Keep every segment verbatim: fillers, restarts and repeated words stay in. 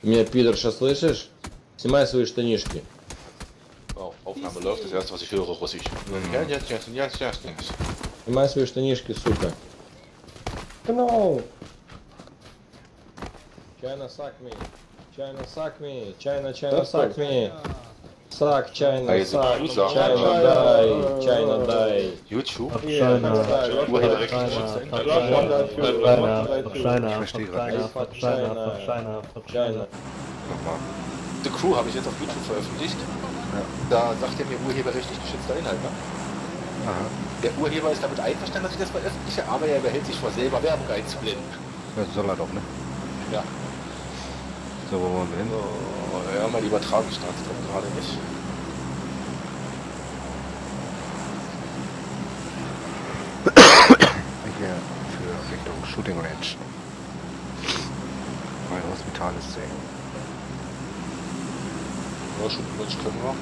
Меня, пидорша, слышишь? Снимай свои штанишки. Oh, Aufnahme läuft, das erste was ich höre, Russisch. Ja, ja, ja, ja, ja, ja. Снимай свои штанишки, сука. No. China suck me. China suck me. China, China suck me. Suck, China, Hey, suck. Grüße auch. China, die. China, die. YouTube? China, Urheberrechtlich China, Ich verstehe gerade China, nicht. Fuck China, China. China, China. Nochmal. The Crew habe ich jetzt auf YouTube veröffentlicht. Ja. Da sagt er mir urheberrechtlich geschützter Inhalt. Ne? Aha. Der Urheber ist damit einverstanden, dass ich das veröffentliche, aber er behält sich vor, selber Werbung einzublenden. Das soll er doch, ne? Ja. So, wo wollen wir hin? So, ja, mal die Übertragung startet gerade nicht. Ich wäre für Richtung Shooting Range. Mein hospitales sehen. Ja, schon Mensch können wir.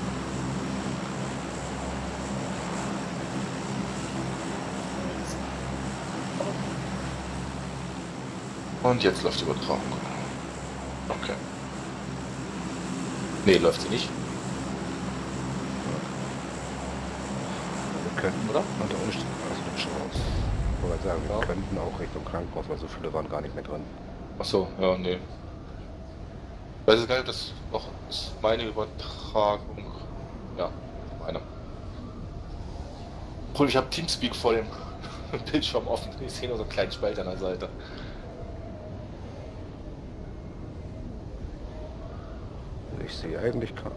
Und jetzt läuft die Übertragung. Okay. Nee, läuft sie nicht. Wir könnten, Oder? unter Umständen, also das schon raus. Ich wollte sagen, wir Ja. könnten auch Richtung Krankenhaus, weil so viele waren gar nicht mehr drin. Ach so, ja, nee. Weiß ich gar nicht, ob das noch ist meine Übertragung. Ja, meine. Obwohl, ich habe Teamspeak vor dem Bildschirm offen. Ich sehe nur so einen kleinen Spalt an der Seite. Ich sehe eigentlich kein,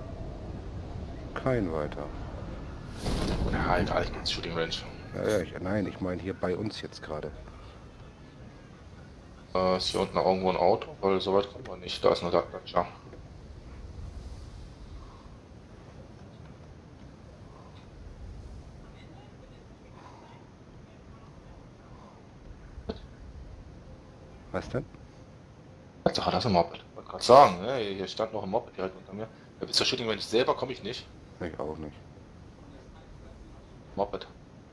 kein weiter. Ja, egal, ich gehe Shooting Range. Ja, ja, ich, nein, ich meine hier bei uns jetzt gerade. Äh, ist hier unten irgendwo ein Auto? Weil so weit kommt man nicht. Da ist nur der Dacia. Was denn? Also, das ist ein Moped. Ich wollte gerade sagen, ne? Hier stand noch ein Moped direkt unter mir. Ja, bis zur Shooting Range selber komme ich nicht. Ich auch nicht. Moped.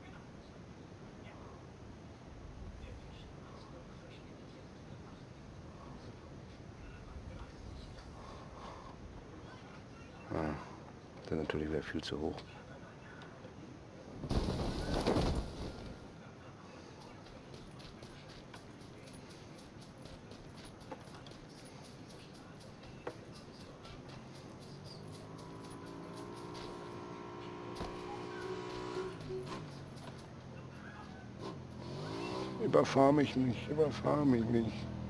Ah, dann natürlich wäre viel zu hoch. Überfahr mich nicht, überfahr mich nicht.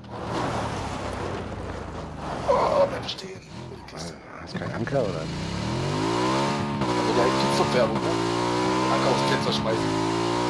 Oh, bleib stehen. Hast du keinen Anker oder? Also, ja, die Zugwerbung, ne? Anker aufs Fenster schmeißen.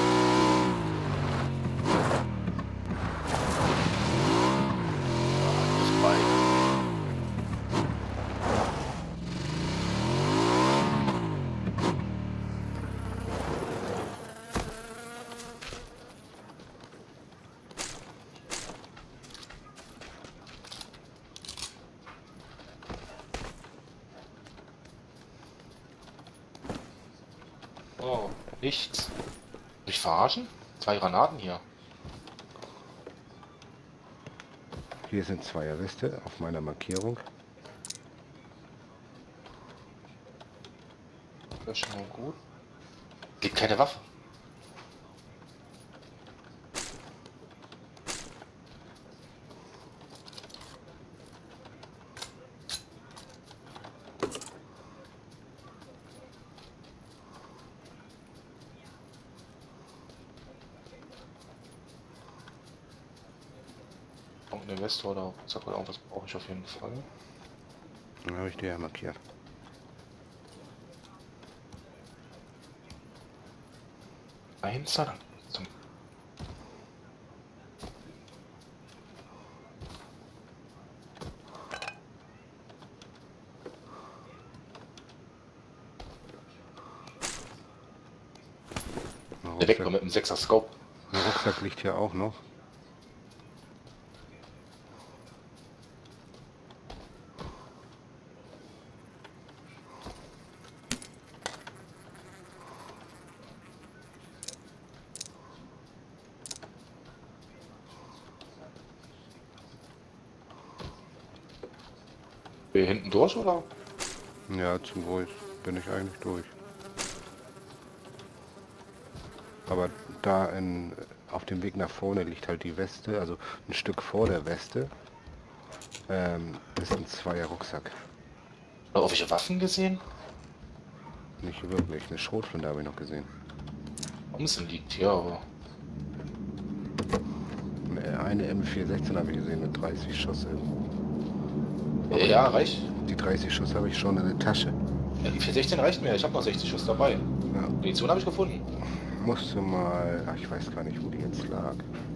Oh, nichts. Mich verarschen? Zwei Granaten hier. Hier sind Zweierweste auf meiner Markierung. Das ist schon mal gut. Gibt keine Waffe. Ein Investor oder Rucksack oder irgendwas brauche ich auf jeden Fall. Dann habe ich dir ja markiert. Eins dann zum direkt mit dem sechser Scope. Der Rucksack liegt hier auch noch. Hier hinten durch, oder? Ja, zum Glück bin ich eigentlich durch. Aber da in, auf dem Weg nach vorne liegt halt die Weste, also ein Stück vor der Weste, ähm, ist ein Zweier Rucksack. Oder irgendwelche Waffen gesehen? Nicht wirklich, eine Schrotflinte habe ich noch gesehen. Amsen liegt hier, aber... Eine M vier sechzehn habe ich gesehen mit dreißig Schuss. Ja, reicht. Die dreißig Schuss habe ich schon in der Tasche. Ja, die vier sechzehn reicht mir, ich habe noch sechzig Schuss dabei. Ja. Munition habe ich gefunden. Musste mal, ach, ich weiß gar nicht, wo die jetzt lag.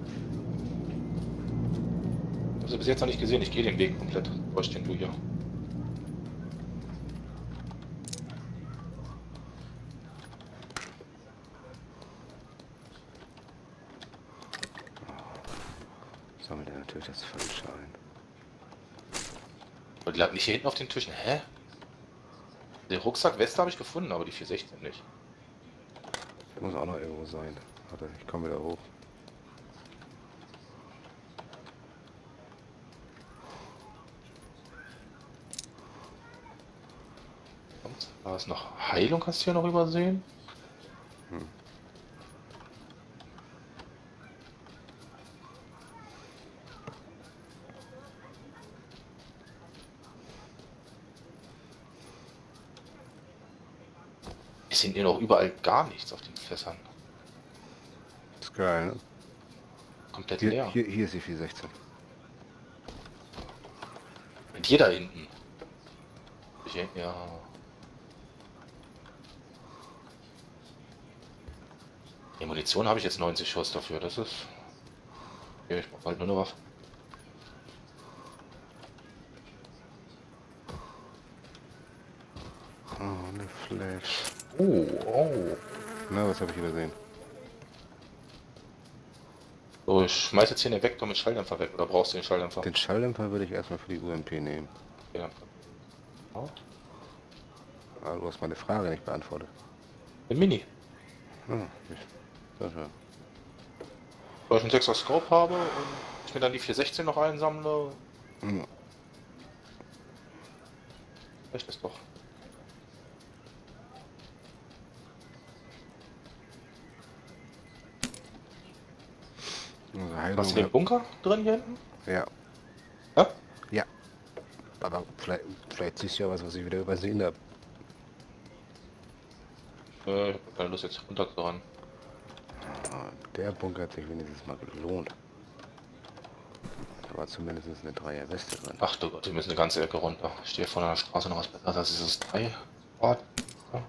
Ich habe sie bis jetzt noch nicht gesehen, ich gehe den Weg komplett. Durch den du hier. Sammelt er natürlich das Falsche ein. Aber die lag nicht hier hinten auf den Tischen. Hä? Den Rucksack Weste habe ich gefunden, aber die vier sechzehn nicht. Der muss auch noch irgendwo sein. Warte, ich komme wieder hoch. Und da ist noch Heilung, hast du hier noch übersehen? Hm. Ich sehe hier noch überall gar nichts auf den Fässern. Ist geil, ne? Komplett Hier, leer. hier, hier ist die vier sechzehn. Mit dir da hinten. Ich, ja. Die Munition habe ich jetzt neunzig Schuss dafür, das ist... Okay, ich brauche halt nur eine Waffe. Oh, eine Flash. Oh, oh. Na, was habe ich übersehen? So, ich schmeiß jetzt hier den Vektor mit Schalldämpfer weg, oder brauchst du den Schalldämpfer? Den Schalldämpfer würde ich erstmal für die U M P nehmen. Ja. Oh. Ah, du hast meine Frage nicht beantwortet. Ein Mini. Hm, ich, das ja. Weil ich einen sechser Scope habe und ich mir dann die vier sechzehn noch einsammle. Hm. Reicht das doch. Also Heilung Hast du den hab- Bunker drin hier hinten? Ja, Ja? ja. Aber vielleicht, vielleicht siehst du ja was, was ich wieder übersehen habe. Äh, ich hab keine Lust jetzt runterzurennen. Ah, der Bunker hat sich wenigstens mal gelohnt. Da war zumindest eine Dreier Weste drin. Ach du Gott, wir müssen eine ganze Ecke runter. Ich stehe von der Straße noch was besser als dieses drei Ort. Ja.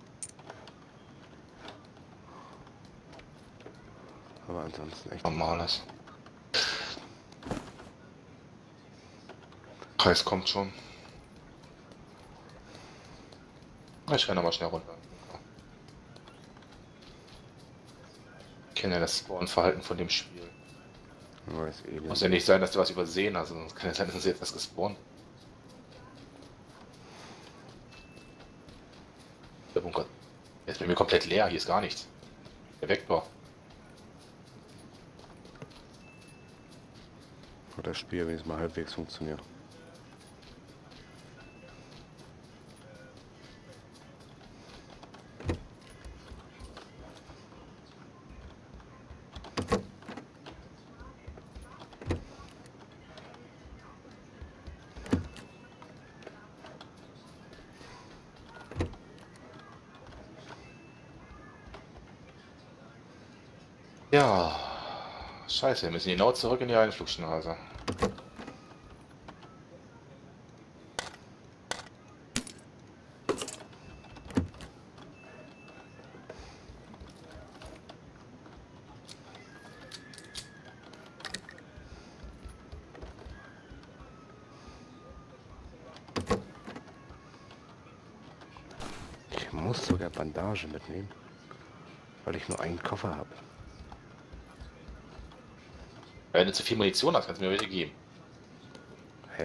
Aber ansonsten echt. Normales. Preis kommt schon. Ich renne mal schnell runter. Ich kenne ja das Spawn-Verhalten von dem Spiel. Weiß eh Muss nicht. ja nicht sein, dass du was übersehen hast, sonst kann ja sein, dass sie jetzt was gespawnt. Der Bunker. Der ist bei mir komplett leer, hier ist gar nichts. Der Vektor. Hat das Spiel wenigstens mal halbwegs funktioniert. Ja. Scheiße, wir müssen genau zurück in die Einflugschneise. Ich muss sogar Bandage mitnehmen, weil ich nur einen Koffer habe. Wenn du zu viel Munition hast, kannst du mir welche geben. Hä?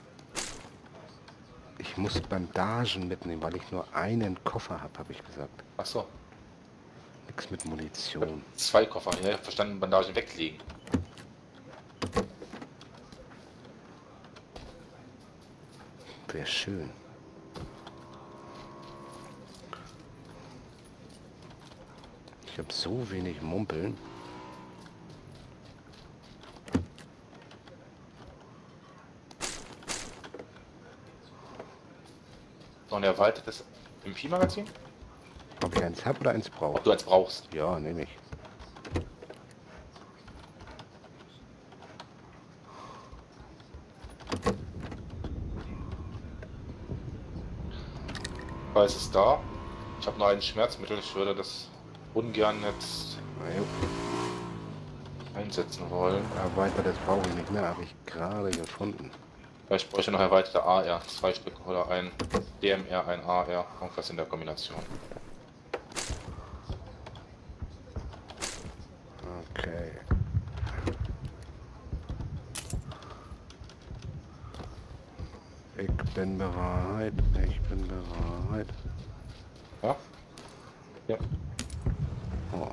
Ich muss Bandagen mitnehmen, weil ich nur einen Koffer habe, habe ich gesagt. Ach so. Nix mit Munition. Zwei Koffer, ja, verstanden, Bandagen weglegen. Wäre schön. Ich habe so wenig Mumpeln. Noch ein erweitertes M P-Magazin? Ob ich eins habe oder eins Ob brauche? du eins brauchst. Ja, nehme ich. Weil es ist da. Ich habe nur ein Schmerzmittel. Ich würde das ungern jetzt Na jo. einsetzen wollen. Erweitertes brauche ich nicht mehr, habe ich gerade gefunden. Vielleicht bräuchte ich noch erweiterte A R, zwei Stück oder ein D M R, ein A R, irgendwas in der Kombination. Okay. Ich bin bereit, ich bin bereit. Ja? Ja. Oh.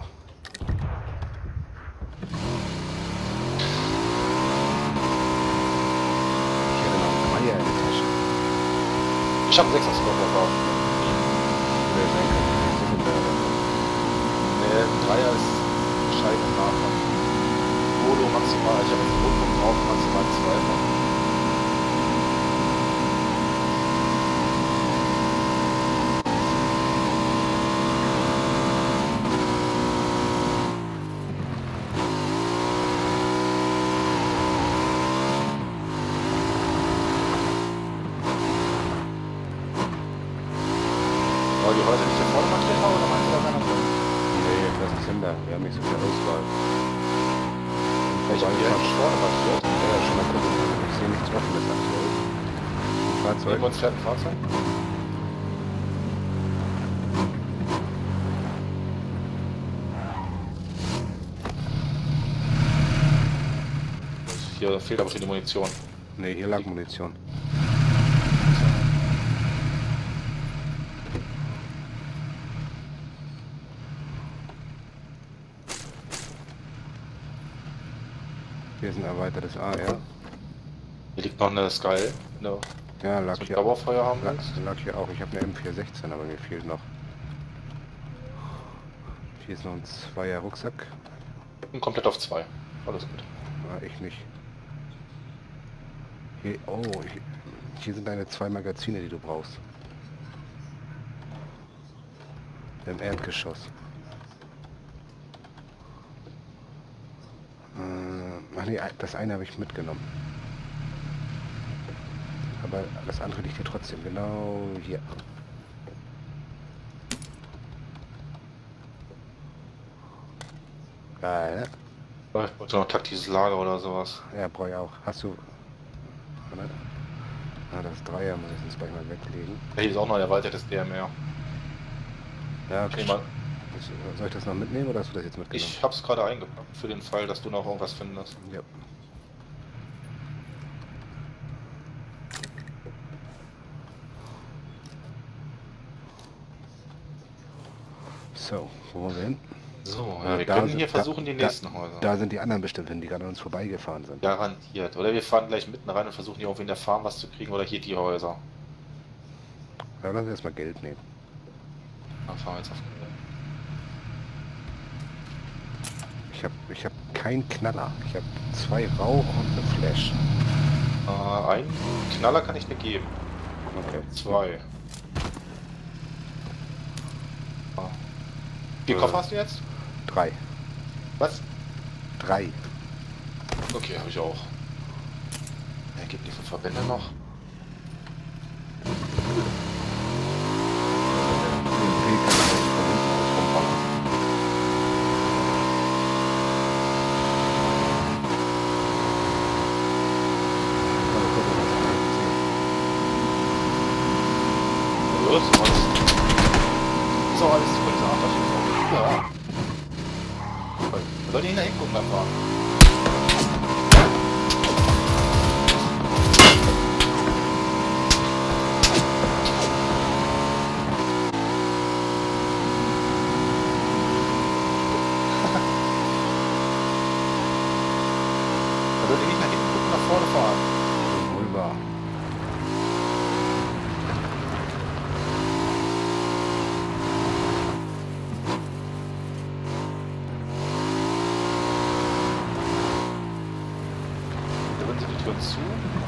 Ich hätte noch Dreier in der Tasche. Ich habe sechs Squad drauf. Oder sein kann, Sekundär. Nee, ein Dreier ist Scheibe am Anfang. Polo maximal, ich habe jetzt einen Rundpunkt drauf, maximal zwei. Aber die Häuser nicht hier vorne markiert haben, oder meinst du da keiner drin? Nee, das ist Hinder. Wir haben nicht so viel Auswahl. Ich habe hier eigentlich vorne markiert. Ja, schon mal gucken. Ich sehe nichts Offenes aktuell. Ein Fahrzeug. Neben uns fährt ein Fahrzeug. Hier fehlt aber schon die Munition. Nee, hier lag Munition. Hier ist ein erweitertes A R. Hier liegt noch eine Sky. Eine Ja, lag zum hier, Dauerfeuer haben lag, willst. lag hier auch. Ich habe eine M vier sechzehn, aber mir fehlt noch. Hier ist noch ein Zweier Rucksack. Und komplett auf zwei. Alles gut. Ah, ich nicht. Hier, oh, hier, hier sind deine zwei Magazine, die du brauchst. Im Erdgeschoss. Äh, ach nee, das eine habe ich mitgenommen. Aber das andere liegt hier trotzdem, genau hier. Geil, ne? Ich wollte noch ein taktisches Lager oder sowas. Ja, brauche ich auch. Hast du... Warte. Ah, das Dreier muss ich jetzt gleich mal weglegen. Ja, hier ist auch noch ein erweitertes D M R. Ja, Ich, okay. nehme mal, Soll ich das noch mitnehmen oder hast du das jetzt mitgenommen? ich hab's gerade eingepackt, für den Fall, dass du noch irgendwas findest. Ja. So, wo wollen wir hin? So, ja, wir Da können sind- hier versuchen, da, die nächsten Häuser. Da sind die anderen bestimmt hin, die gerade an uns vorbeigefahren sind. Garantiert. Oder wir fahren gleich mitten rein und versuchen hier irgendwie in der Farm was zu kriegen oder hier die Häuser. Ja, lass uns erstmal Geld nehmen. Dann fahren wir jetzt auf. Ich habe ich hab keinen Knaller. Ich habe zwei Rauch und eine Flash. Äh, einen Knaller kann ich dir geben. Okay. Zwei. Ah. Wie viel Äh. Koffer hast du jetzt? Drei. Was? Drei. Okay, habe ich auch. Ja, gibt die fünf Verbände noch? Den Weg kann ich von hinten aus rumballern. Mal gucken, was er Ja, das ist alles. Ist auch alles super, dieser Unterschied. Ja. Wir sollten ihn da hingucken beim Fahren. Da sollte ich nicht nach hinten gucken, nach vorne fahren. sieht. Wohl wahr. Tür zu.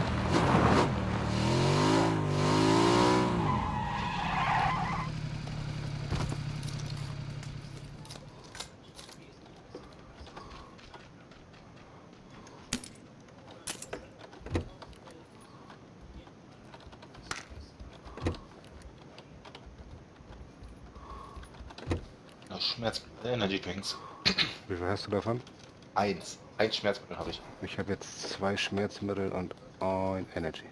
Schmerzmittel, Energy Drinks. Wie viel hast du davon? Eins. Ein Schmerzmittel habe ich. Ich habe jetzt zwei Schmerzmittel und ein Energy.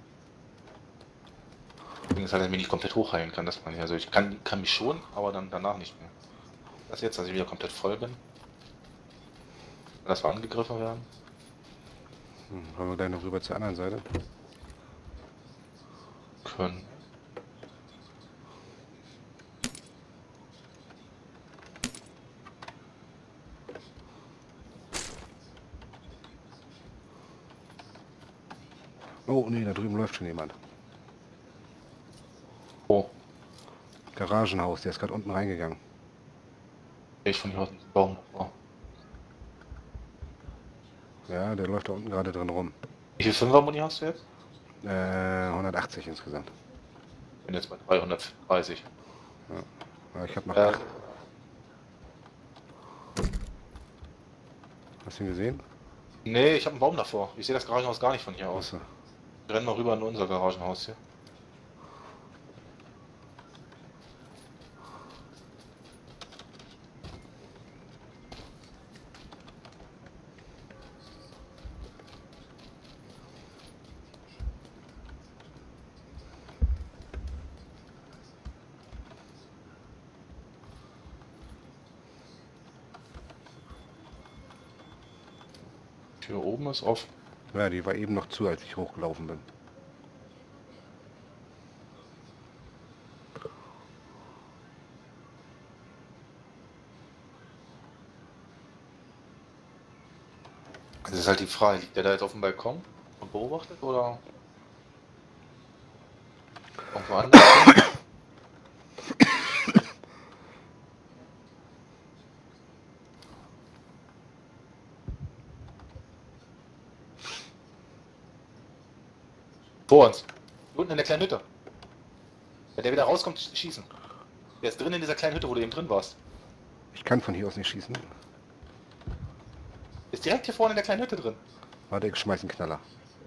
Das ist halt, dass ich mich nicht komplett hochheilen kann, dass man also ich kann, kann mich schon, aber dann danach nicht mehr. Das jetzt, dass ich wieder komplett voll bin. Dass wir angegriffen werden. Hm, wollen wir gleich noch rüber zur anderen Seite? Können. Oh nee, da drüben läuft schon jemand. Oh. Garagenhaus, der ist gerade unten reingegangen. Ich von hier aus dem Baum. Oh. Ja, der läuft da unten gerade drin rum. Wie viel Fünfer-Muni hast du jetzt? Äh, hundertachtzig insgesamt. Ich bin jetzt bei dreihundertdreißig. Ja, ich habe noch... Äh, Hast du ihn gesehen? nee, ich habe einen Baum davor. Ich sehe das Garagenhaus gar nicht von hier aus. Achso. Wir rennen mal rüber in unser Garagenhaus hier. Tür oben ist offen. Ja, die war eben noch zu, als ich hochgelaufen bin. Das ist halt die Frage, liegt der da jetzt auf dem Balkon und beobachtet oder irgendwo anders? Vor uns. Hier unten in der kleinen Hütte. Wenn der wieder rauskommt, schießen. Der ist drin in dieser kleinen Hütte, wo du eben drin warst. Ich kann von hier aus nicht schießen. Ist direkt hier vorne in der kleinen Hütte drin. Warte, ich schmeiß einen Knaller.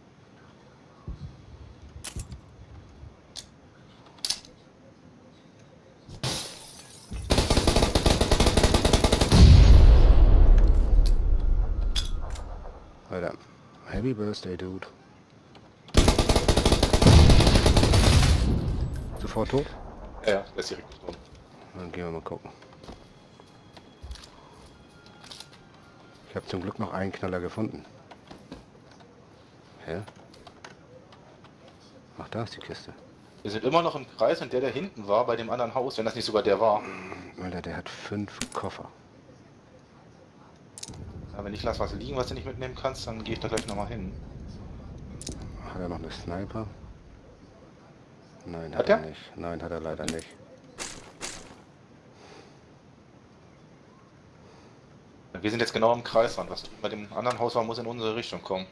Alter, Happy Birthday, Dude. Sofort tot? Ja, ja, der ist direkt drin. Dann gehen wir mal gucken. Ich habe zum Glück noch einen Knaller gefunden. Hä? Ach, da ist die Kiste. Wir sind immer noch im Kreis und der, der hinten war, bei dem anderen Haus, wenn das nicht sogar der war. Alter, der hat fünf Koffer. Ja, wenn ich lass was liegen, was du nicht mitnehmen kannst, dann gehe ich da gleich nochmal hin. Hat er noch eine Sniper? Nein, Hat hat er er? nicht. Nein, hat er leider nicht. Wir sind jetzt genau im Kreisrand. Was bei dem anderen Haus war, muss in unsere Richtung kommen.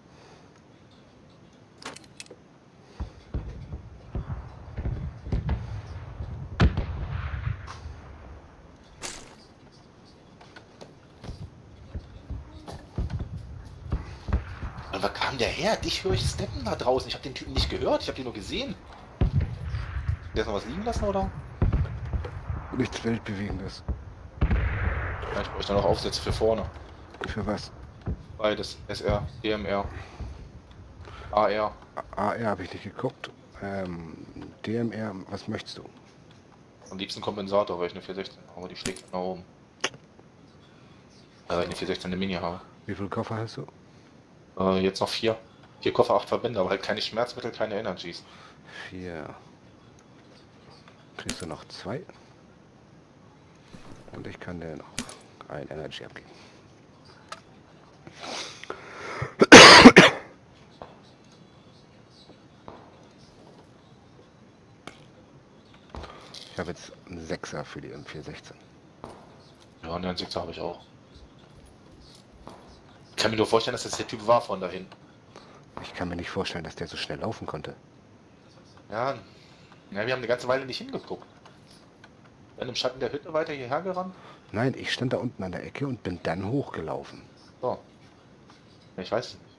Aber wo kam der her? Dich höre ich steppen da draußen. Ich habe den Typen nicht gehört. Ich habe den nur gesehen. Der ist noch was liegen lassen, oder? Nichts Weltbewegendes. Ja, ich bräuchte noch Aufsätze für vorne. Für was? Beides. S R, D M R, A R. A R habe ich nicht geguckt. Ähm, D M R, was möchtest du? Am liebsten Kompensator, weil ich eine vier sechzehn habe, aber die schlägt nach oben. Also ich eine vier sechzehn eine Mini habe. Wie viele Koffer hast du? Äh, jetzt noch vier. Vier Koffer, acht Verbände, aber halt keine Schmerzmittel, keine Energies. Vier. Kriegst du noch zwei? Und ich kann dir noch ein Energy abgeben. Ich habe jetzt einen Sechser für die M vier sechzehn. Ja, einen Sechser habe ich auch. Ich kann mir nur vorstellen, dass das der Typ war von dahin. Ich kann mir nicht vorstellen, dass der so schnell laufen konnte. Ja, ja, wir haben eine ganze Weile nicht hingeguckt. Dann im Schatten der Hütte weiter hierher gerannt. Nein, ich stand da unten an der Ecke und bin dann hochgelaufen. So. Ich weiß es nicht.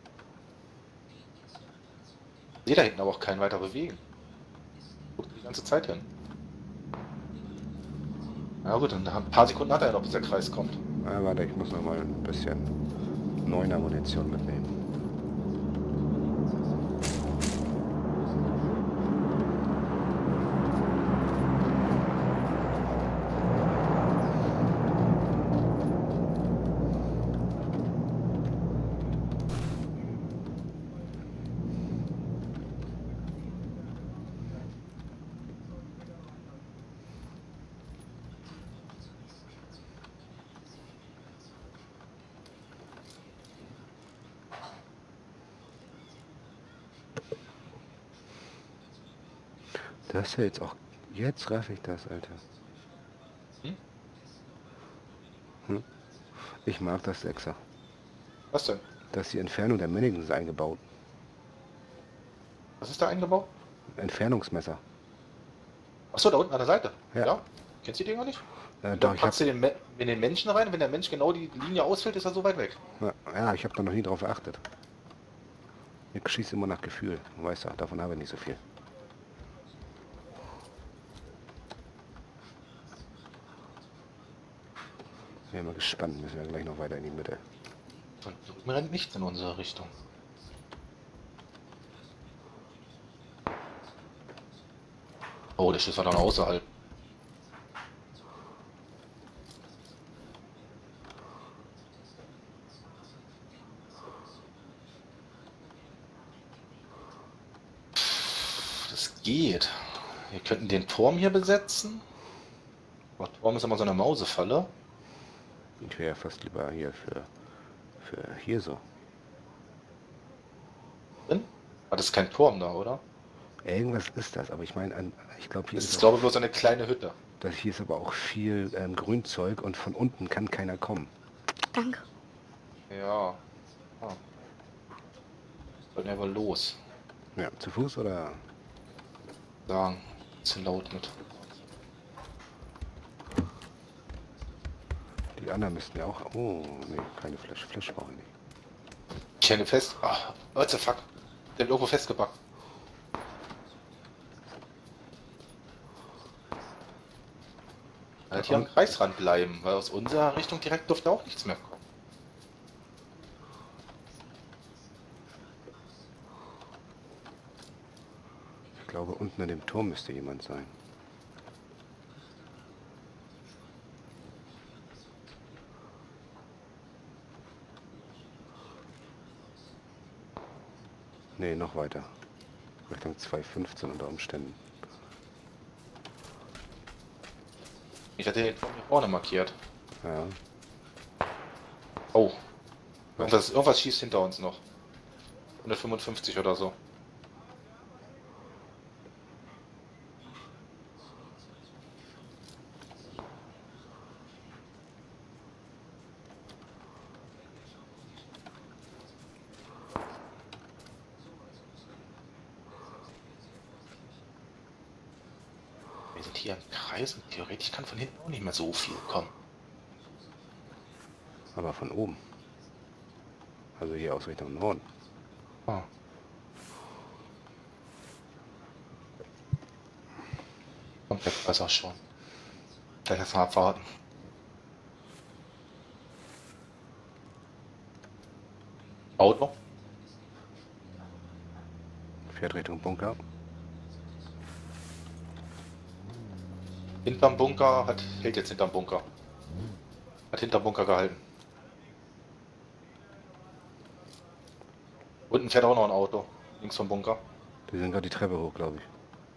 Ich sehe da hinten aber auch keinen weiter bewegen. Guckt die ganze Zeit hin. Na gut, dann ein paar Sekunden hat er noch, bis der Kreis kommt. Ah, warte, ich muss noch mal ein bisschen neuner Munition mitnehmen. Das ist ja jetzt auch... Jetzt raff ich das, Alter. Hm? Hm? Ich mag das Sechser. Was denn? Das ist die Entfernung der Mannequins eingebaut. Was ist da eingebaut? Entfernungsmesser. Achso, da unten an der Seite. Ja. Kennst du die Dinger nicht? Äh, Da doch, ich packst du hab, den Me in den Menschen rein, wenn der Mensch genau die Linie ausfällt, ist er so weit weg. ja, ja, ich habe da noch nie drauf geachtet. Ich schieße immer nach Gefühl. Du weißt ja, davon habe ich nicht so viel. Ich bin mal gespannt, müssen wir gleich noch weiter in die Mitte. Und drüben rennt nichts in unsere Richtung. Oh, der Schiff war dann außerhalb. Das geht. Wir könnten den Turm hier besetzen. Der Turm ist immer so eine Mausefalle. Ich wäre ja fast lieber hier für, für hier so. Drin? Ah, das ist kein Turm da, oder? Irgendwas ist das, aber ich meine, an- ich glaube hier Das ist, ist, auch, glaube ich, bloß eine kleine Hütte. das hier ist aber auch viel ähm, Grünzeug und von unten kann keiner kommen. Danke. Ja. Ah. Sollten wir aber los. Ja, zu Fuß oder? Sagen. Zu laut mit. Die anderen müssten ja auch... Oh, nee, keine Flasche. Flasche brauche ich nicht. Ich hänge fest. Ah, what the fuck? Der wird irgendwo festgepackt. Halt hier am Kreisrand bleiben, weil aus unserer Richtung direkt dürfte auch nichts mehr kommen. Ich glaube, unten in dem Turm müsste jemand sein. Nee, noch weiter. Richtung zwei fünfzehn unter Umständen. Ich hatte den Turm hier vorne markiert. Ja. Oh. Irgendwas, irgendwas schießt hinter uns noch. hundertfünfundfünfzig oder so. Wir sind hier im Kreis und theoretisch kann von hinten auch nicht mehr so viel kommen. Aber von oben. Also hier aus Richtung Norden. Ah. Und der weiß auch schon. Vielleicht erst mal abwarten. Auto. Fährt Richtung Bunker. Hinterm Bunker, hat, hält jetzt hinterm Bunker. Hat hinterm Bunker gehalten. Unten fährt auch noch ein Auto. Links vom Bunker. Die sind gerade die Treppe hoch, glaube ich.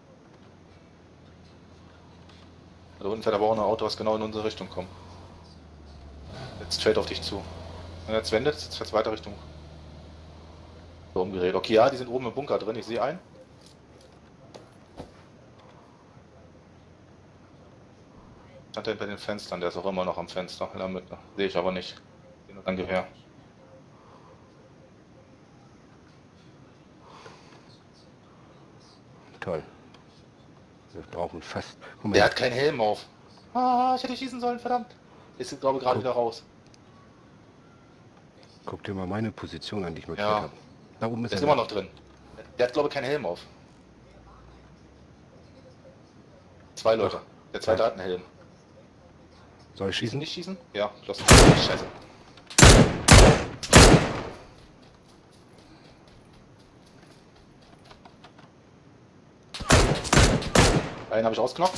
Da unten fährt aber auch ein Auto, was genau in unsere Richtung kommt. Jetzt fällt auf dich zu. Und jetzt wendet, jetzt fährt es weiter Richtung. So umgedreht. Okay, ja, die sind oben im Bunker drin, ich sehe einen. Hat er bei den Fenstern, der ist auch immer noch am Fenster in der Mitte. Sehe ich aber nicht. Sehe nur ein Gewehr. Toll. Wir brauchen fast... Moment. Der hat keinen Helm auf. Ah, ich hätte schießen sollen, verdammt. Ist, glaube ich, gerade Guck. wieder raus. Guck dir mal meine Position an, die ich markiert Ja. habe. Da oben ist Der ist einer. immer noch drin. Der hat, glaube ich, keinen Helm auf. Zwei Leute. Der zweite Ja. hat einen Helm. Soll ich Schießen, schießen? nicht schießen? Ja, los. Scheiße. Einen habe ich ausgenockt.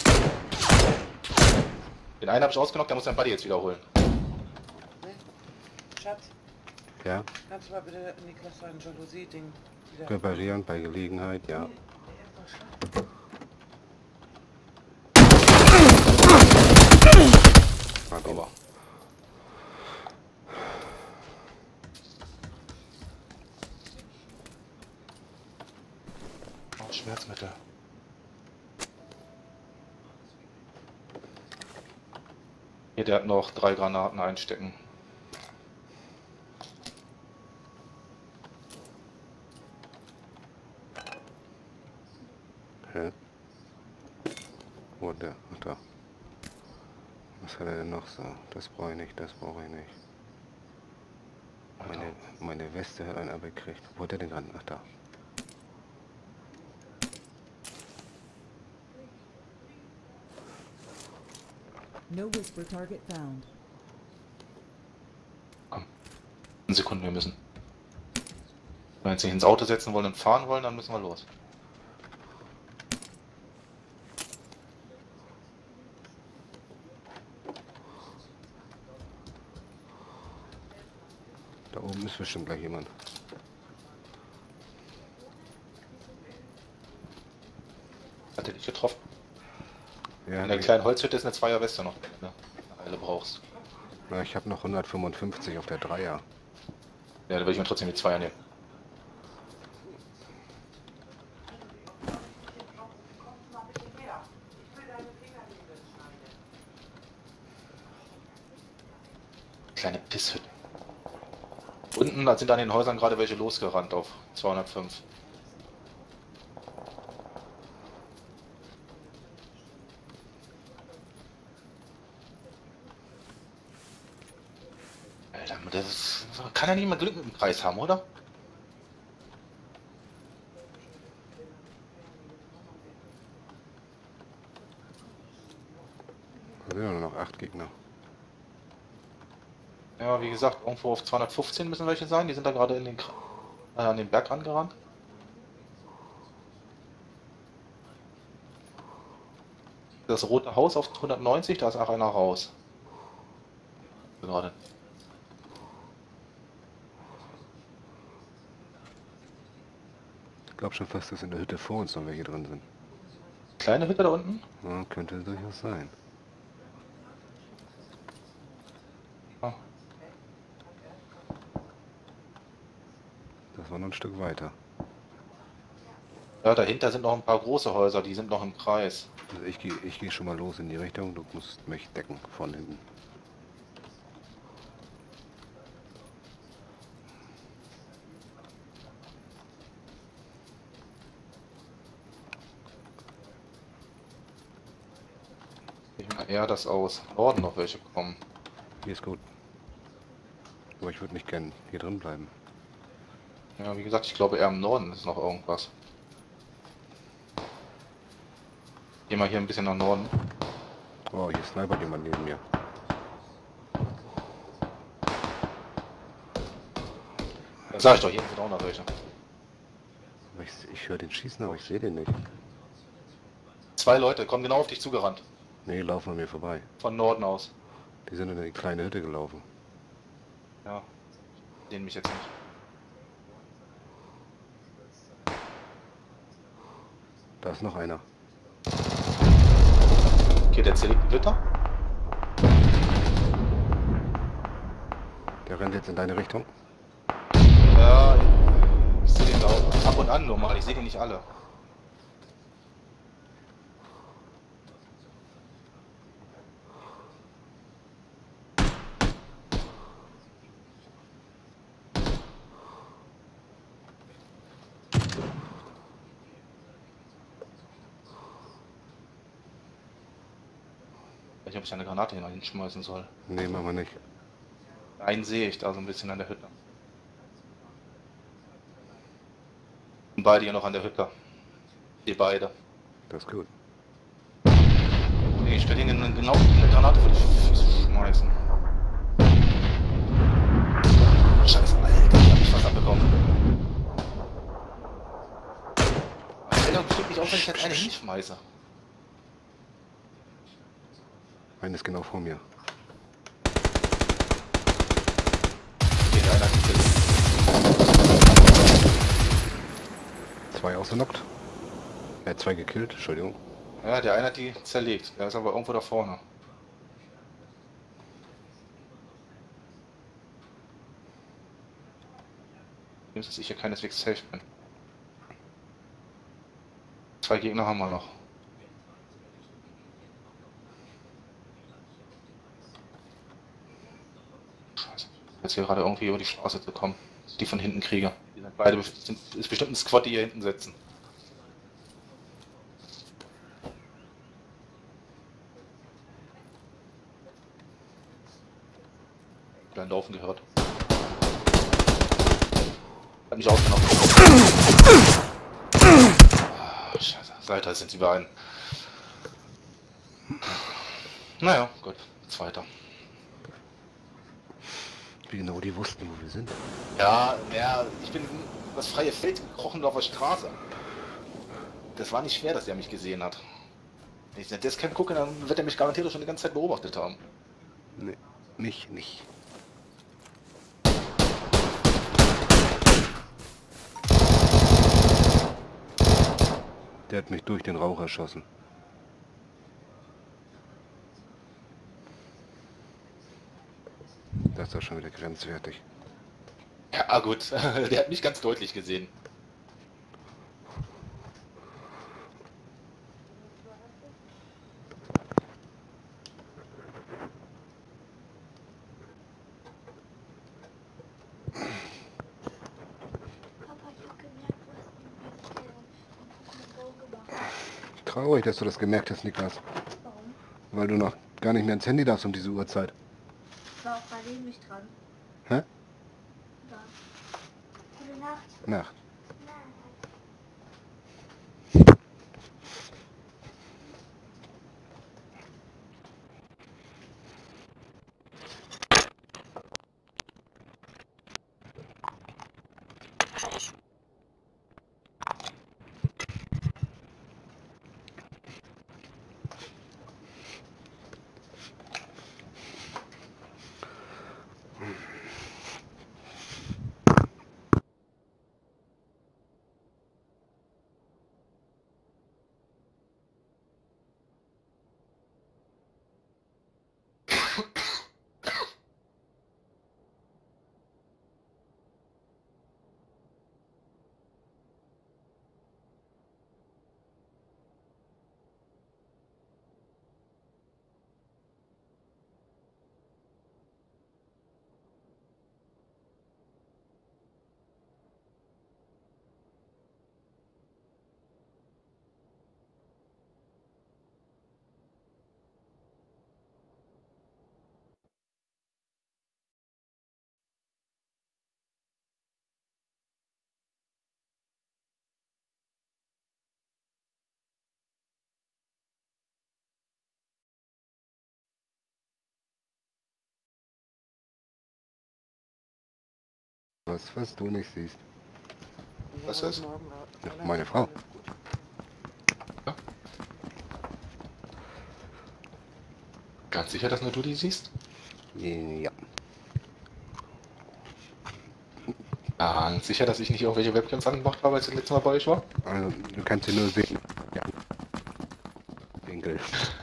Den einen habe ich ausgenockt, der muss sein Buddy jetzt wiederholen. Schatz, Ja. kannst du mal bitte Niklas sein Jalousie-Ding wieder... Reparieren bei Gelegenheit, ja. Warte mal. Oh, Schmerzmittel. Hier, der hat noch drei Granaten einstecken. Hä? Wo der? Ach da. Was hat er denn noch so? Das brauche ich nicht, das brauche ich nicht. Meine, meine Weste hat einer gekriegt. Wo hat er denn gerade? Ach da. No whisper target found. Sekunden, wir müssen. Wenn wir jetzt nicht ins Auto setzen wollen und fahren wollen, dann müssen wir los. Da oben ist bestimmt gleich jemand. Hat er dich getroffen? Ja, In der ich, kleinen Holzhütte ist eine Zweier-Weste noch, wenn du eine Eile brauchst. na, ich habe noch hundertfünfundfünfzig auf der Dreier. Ja, da würde ich mir trotzdem die Zweier nehmen. Kleine Pisshütte. Unten sind an den Häusern gerade welche losgerannt auf zweihundertfünf. Alter, das ist, kann ja nicht mal Glück mit dem Preis haben, oder? Da sind nur noch acht Gegner. Ja, wie gesagt, irgendwo auf zweihundertfünfzehn müssen welche sein. Die sind da gerade in den, äh, an den Berg rangerannt. Das rote Haus auf hundertneunzig, da ist auch einer raus. Gerade. Ich glaube schon fast, dass in der Hütte vor uns noch welche drin sind. Kleine Hütte da unten? Ja, könnte durchaus sein. Ah. Das war noch ein Stück weiter. Ja, dahinter sind noch ein paar große Häuser, die sind noch im Kreis. Also ich gehe ich geh schon mal los in die Richtung. Du musst mich decken von hinten. Ich mal eher das aus Norden noch welche kommen. Hier ist gut. Aber ich würde nicht gern hier drin bleiben. Ja, wie gesagt, ich glaube eher im Norden ist noch irgendwas. Geh mal hier ein bisschen nach Norden. Oh, hier snipert jemand neben mir. Dann sag ich doch, hier sind auch noch welche. Aber ich ich höre den schießen, aber ich sehe den nicht. Zwei Leute kommen genau auf dich zugerannt. Nee, laufen an mir vorbei. Von Norden aus. Die sind in eine kleine Hütte gelaufen. Ja. Den mich jetzt nicht. Da ist noch einer. Okay, der zerlegt den Witter. Der rennt jetzt in deine Richtung. Ja, ich sehe den da auch ab und an nur mal. Ich sehe die nicht alle. Ich weiß nicht, ob ich eine Granate hier hinschmeißen soll. Nee, machen wir nicht. Einen sehe ich da so ein bisschen an der Hütte. Und beide hier noch an der Hütte. Ihr beide. Das ist gut. Nee, ich könnte ihnen genau eine Granate vor die Füße schmeißen. Scheiße, Alter, ich hab mich fast abbekommen. Aber fällt doch bestimmt nicht auf, wenn ich jetzt eine hinschmeiße. Einer ist genau vor mir. Okay, einer hat gekillt. Zwei ausgenockt. Er hat zwei gekillt, Entschuldigung. Ja, der eine hat die zerlegt. Der ist aber irgendwo da vorne. Dass ich hier keineswegs safe bin. Zwei Gegner haben wir noch. Scheiße. Jetzt hier gerade irgendwie über die Straße zu kommen. Die von hinten kriege. Die sind beide sind, ist bestimmt ein Squad, die hier hinten sitzen. Kleinen Laufen gehört. Hat mich ausgenommen. Ah, Scheiße, Seite sind sie beiden. Naja, gut, zweiter. Wie genau die wussten, wo wir sind. Ja, ja, ich bin in das freie Feld gekrochen auf der Straße. Das war nicht schwer, dass er mich gesehen hat. Wenn ich in das Camp gucke, dann wird er mich garantiert schon die ganze Zeit beobachtet haben. Nee, mich nicht. Der hat mich durch den Rauch erschossen. Das ist doch schon wieder grenzwertig. Ja gut, der hat mich ganz deutlich gesehen. Traurig, dass du das gemerkt hast, Niklas. Warum? Weil du noch gar nicht mehr ins Handy darfst um diese Uhrzeit. Ich war auch gerade eben nicht dran. Hä? Da. Gute Nacht. Nacht. Nein. Was, was du nicht siehst. Was ist? Ja, meine Frau. Ganz sicher, dass nur du die siehst? Ja. Ah, sicher, dass ich nicht irgendwelche Webcams angemacht habe, als ich das letzte Mal bei euch war? Also, du kannst sie nur sehen. Ja. Winkel.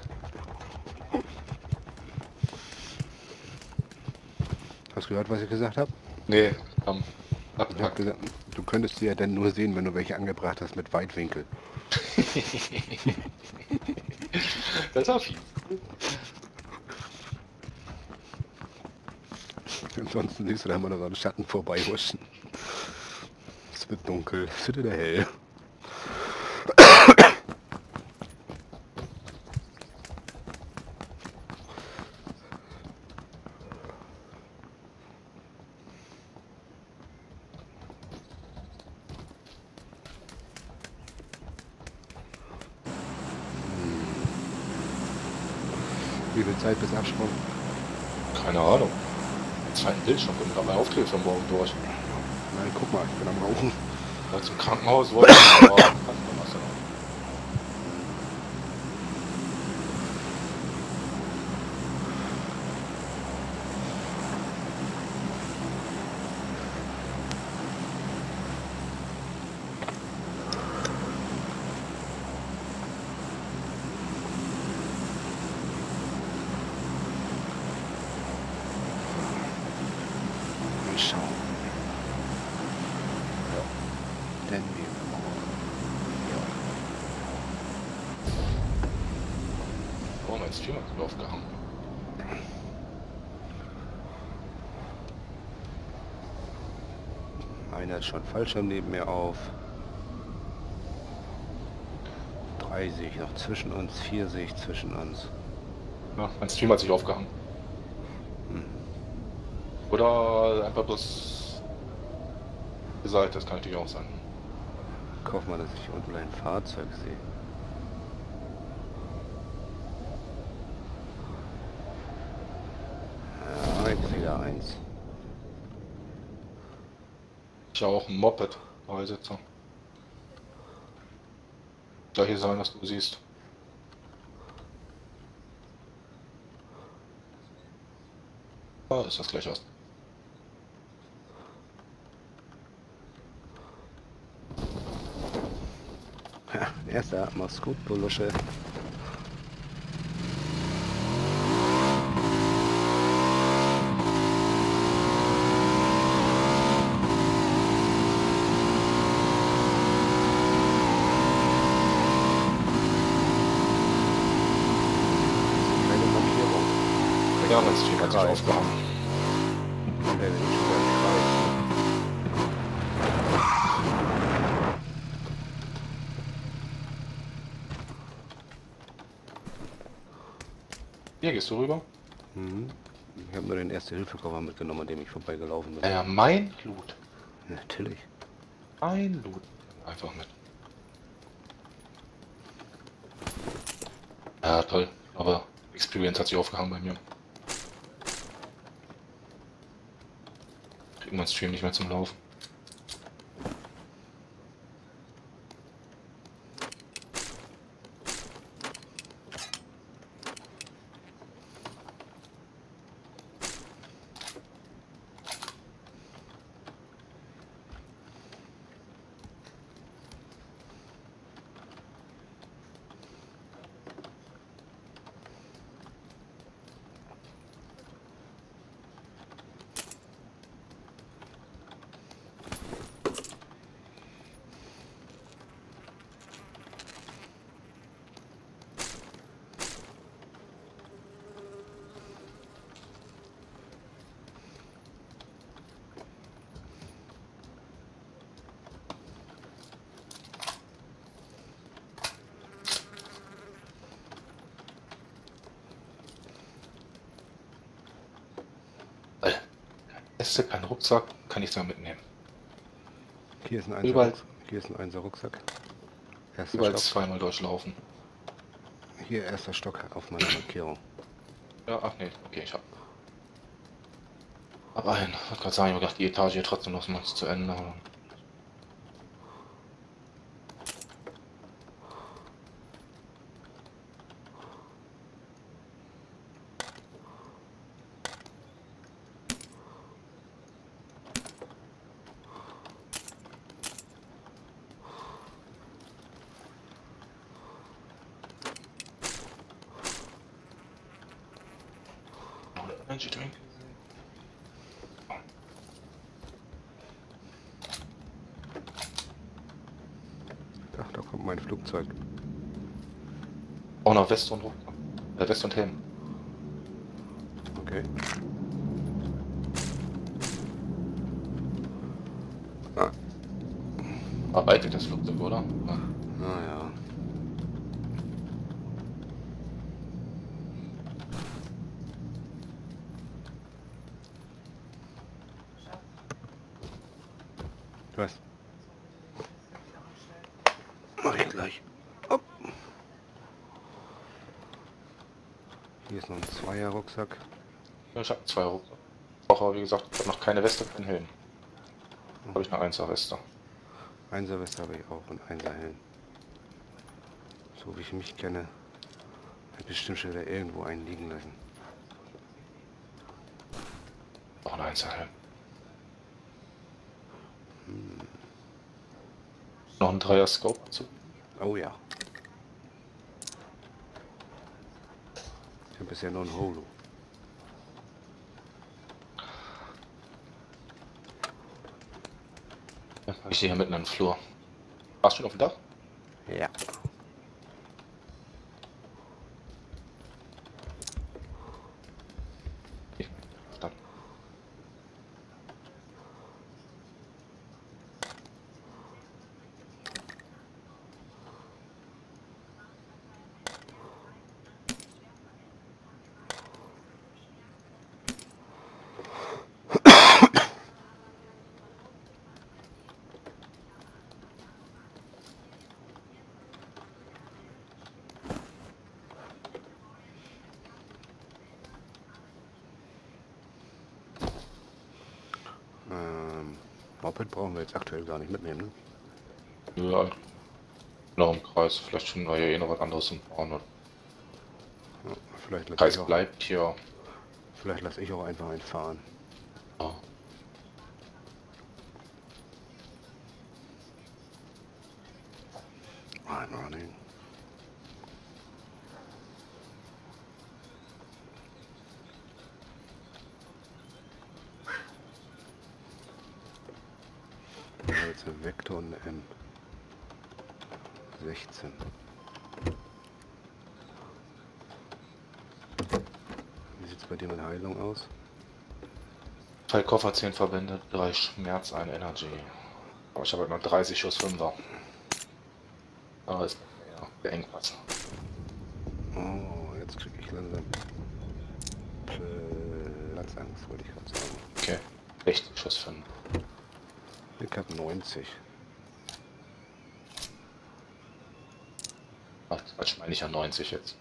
Hast du gehört, was ich gesagt habe? Nee, komm. Ich habe gesagt, du könntest sie ja dann nur sehen, wenn du welche angebracht hast mit Weitwinkel. Das war viel. Ansonsten siehst du da immer noch so einen Schatten vorbeihuschen. Es wird dunkel, es wird wieder hell. Wie viel Zeit bis Absprung? Keine Ahnung. Zweiten Bildschirm und dabei Auftritt von morgen durch. Nein, guck mal, ich bin am Rauchen. Ja, zum Krankenhaus wollte ich aber kannst du was denn? Mal schauen. Ja. Denn wir Oh, mein Stream hat sogar aufgehangen. Einer ist schon Fallschirm neben mir auf. Drei sehe ich noch zwischen uns, vier sehe ich zwischen uns. Ja, mein Stream hat sich aufgehangen. Hm. Oder einfach bloß gesagt, das kann natürlich auch sein. Ich hoffe mal, dass ich unten ein Fahrzeug sehe. Ja, ich sehe da eins. Ich habe auch ein Moped, Beisitzer. Soll hier sein, was du siehst. Ah, ist das gleich aus. Ja, erster, mach's gut, Bulusche. Keine Markierung. Ja, mein Stream hat sich Kreis. aufgehangen. Und der will schon wieder im Kreis. Hier gehst du rüber? Mhm. Ich habe nur den Erste-Hilfe-Koffer mitgenommen, an dem ich vorbeigelaufen bin. Ja, mein Loot. Natürlich. Mein Loot. Einfach mit. Ja, toll. Aber Experience hat sich aufgehangen bei mir. Kriegt mein Stream nicht mehr zum Laufen. Äste, kein Rucksack, kann ich da mitnehmen. Hier ist ein Einser Überall, Rucksack. Hier ist ein Einser Rucksack. Erster überall Stock. zweimal durchlaufen. Hier erster Stock auf meiner Markierung. Ja, ach nee, okay, ich hab. Hab einen. Ich wollte gerade sagen, ich hab gedacht, die Etage hier trotzdem noch mal zu Ende. Aber Energy Drink. Ach, da kommt mein Flugzeug. Auch noch West und Rucksack. Äh, West und Helm. Okay. Ah, Arbeitet das Flugzeug, oder? Ja. naja. Was? Mach ich gleich. Hopp. Hier ist noch ein Zweier-Rucksack. Ja, ich habe zwei Rucksack. Aber wie gesagt, ich habe noch keine Weste, keinen Helm. Habe ich eine Einser-Weste. Einser-Weste habe ich auch und Einser-Helm. So wie ich mich kenne, hat bestimmt schon wieder irgendwo einen liegen lassen. Auch ein Einser-Helm. Hm. Noch ein Dreier-Scope dazu. Oh ja. Ich habe bisher nur ein Holo. Ja, ich stehe hier mitten im Flur. Warst du schon auf dem Dach? Ja. Dann. Ähm, Moped brauchen wir jetzt aktuell gar nicht mitnehmen, ne? Ja, noch im Kreis. Vielleicht finden wir hier eh noch was anderes im Bauen. Ja, vielleicht lasse Kreis ich, auch- bleibt hier. vielleicht lasse ich auch einfach einen fahren. Ja. I'm running. Ich habe jetzt eine Vector und eine M sechzehn. Wie sieht es bei dir mit Heilung aus? Zwei Koffer, zehn Verbände, drei Schmerz, ein Energy. Aber ich habe halt noch dreißig Schuss Fünfer. Aber ist ja der Engpass. Oh, jetzt kriege ich langsam Platzangst, wollte ich gerade sagen. Okay, sechzig Schuss Fünfer. Ich habe neunzig. Ach, Quatsch, meine ich ja neunzig jetzt.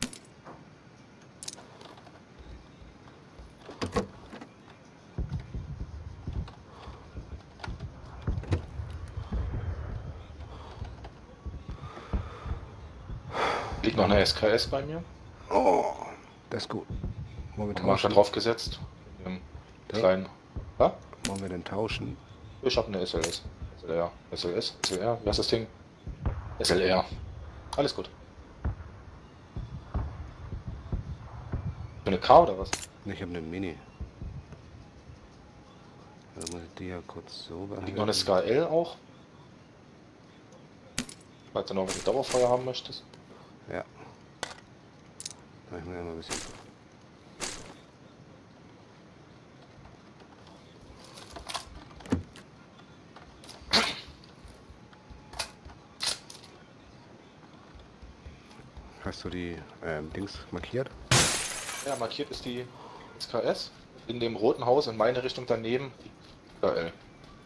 Liegt noch eine S K S bei mir. Oh, das ist gut. Wollen wir Haben wir schon tauschen? drauf gesetzt. Im Ja. kleinen. Ja? Wollen wir denn tauschen? Ich habe eine S L S. S L R. S L S? S L R? Wie heißt das Ding? S L R. Alles gut. Für eine K oder was? Ich habe eine Mini. Also muss ich die ja kurz so behalten. Liegt noch eine S K L auch. Falls du noch was mit Dauerfeuer haben möchtest. Ja. Ich muss ja mal ein bisschen. Hast du die ähm, Dings markiert? Ja, markiert ist die S K S. In dem roten Haus in meine Richtung daneben die S K L.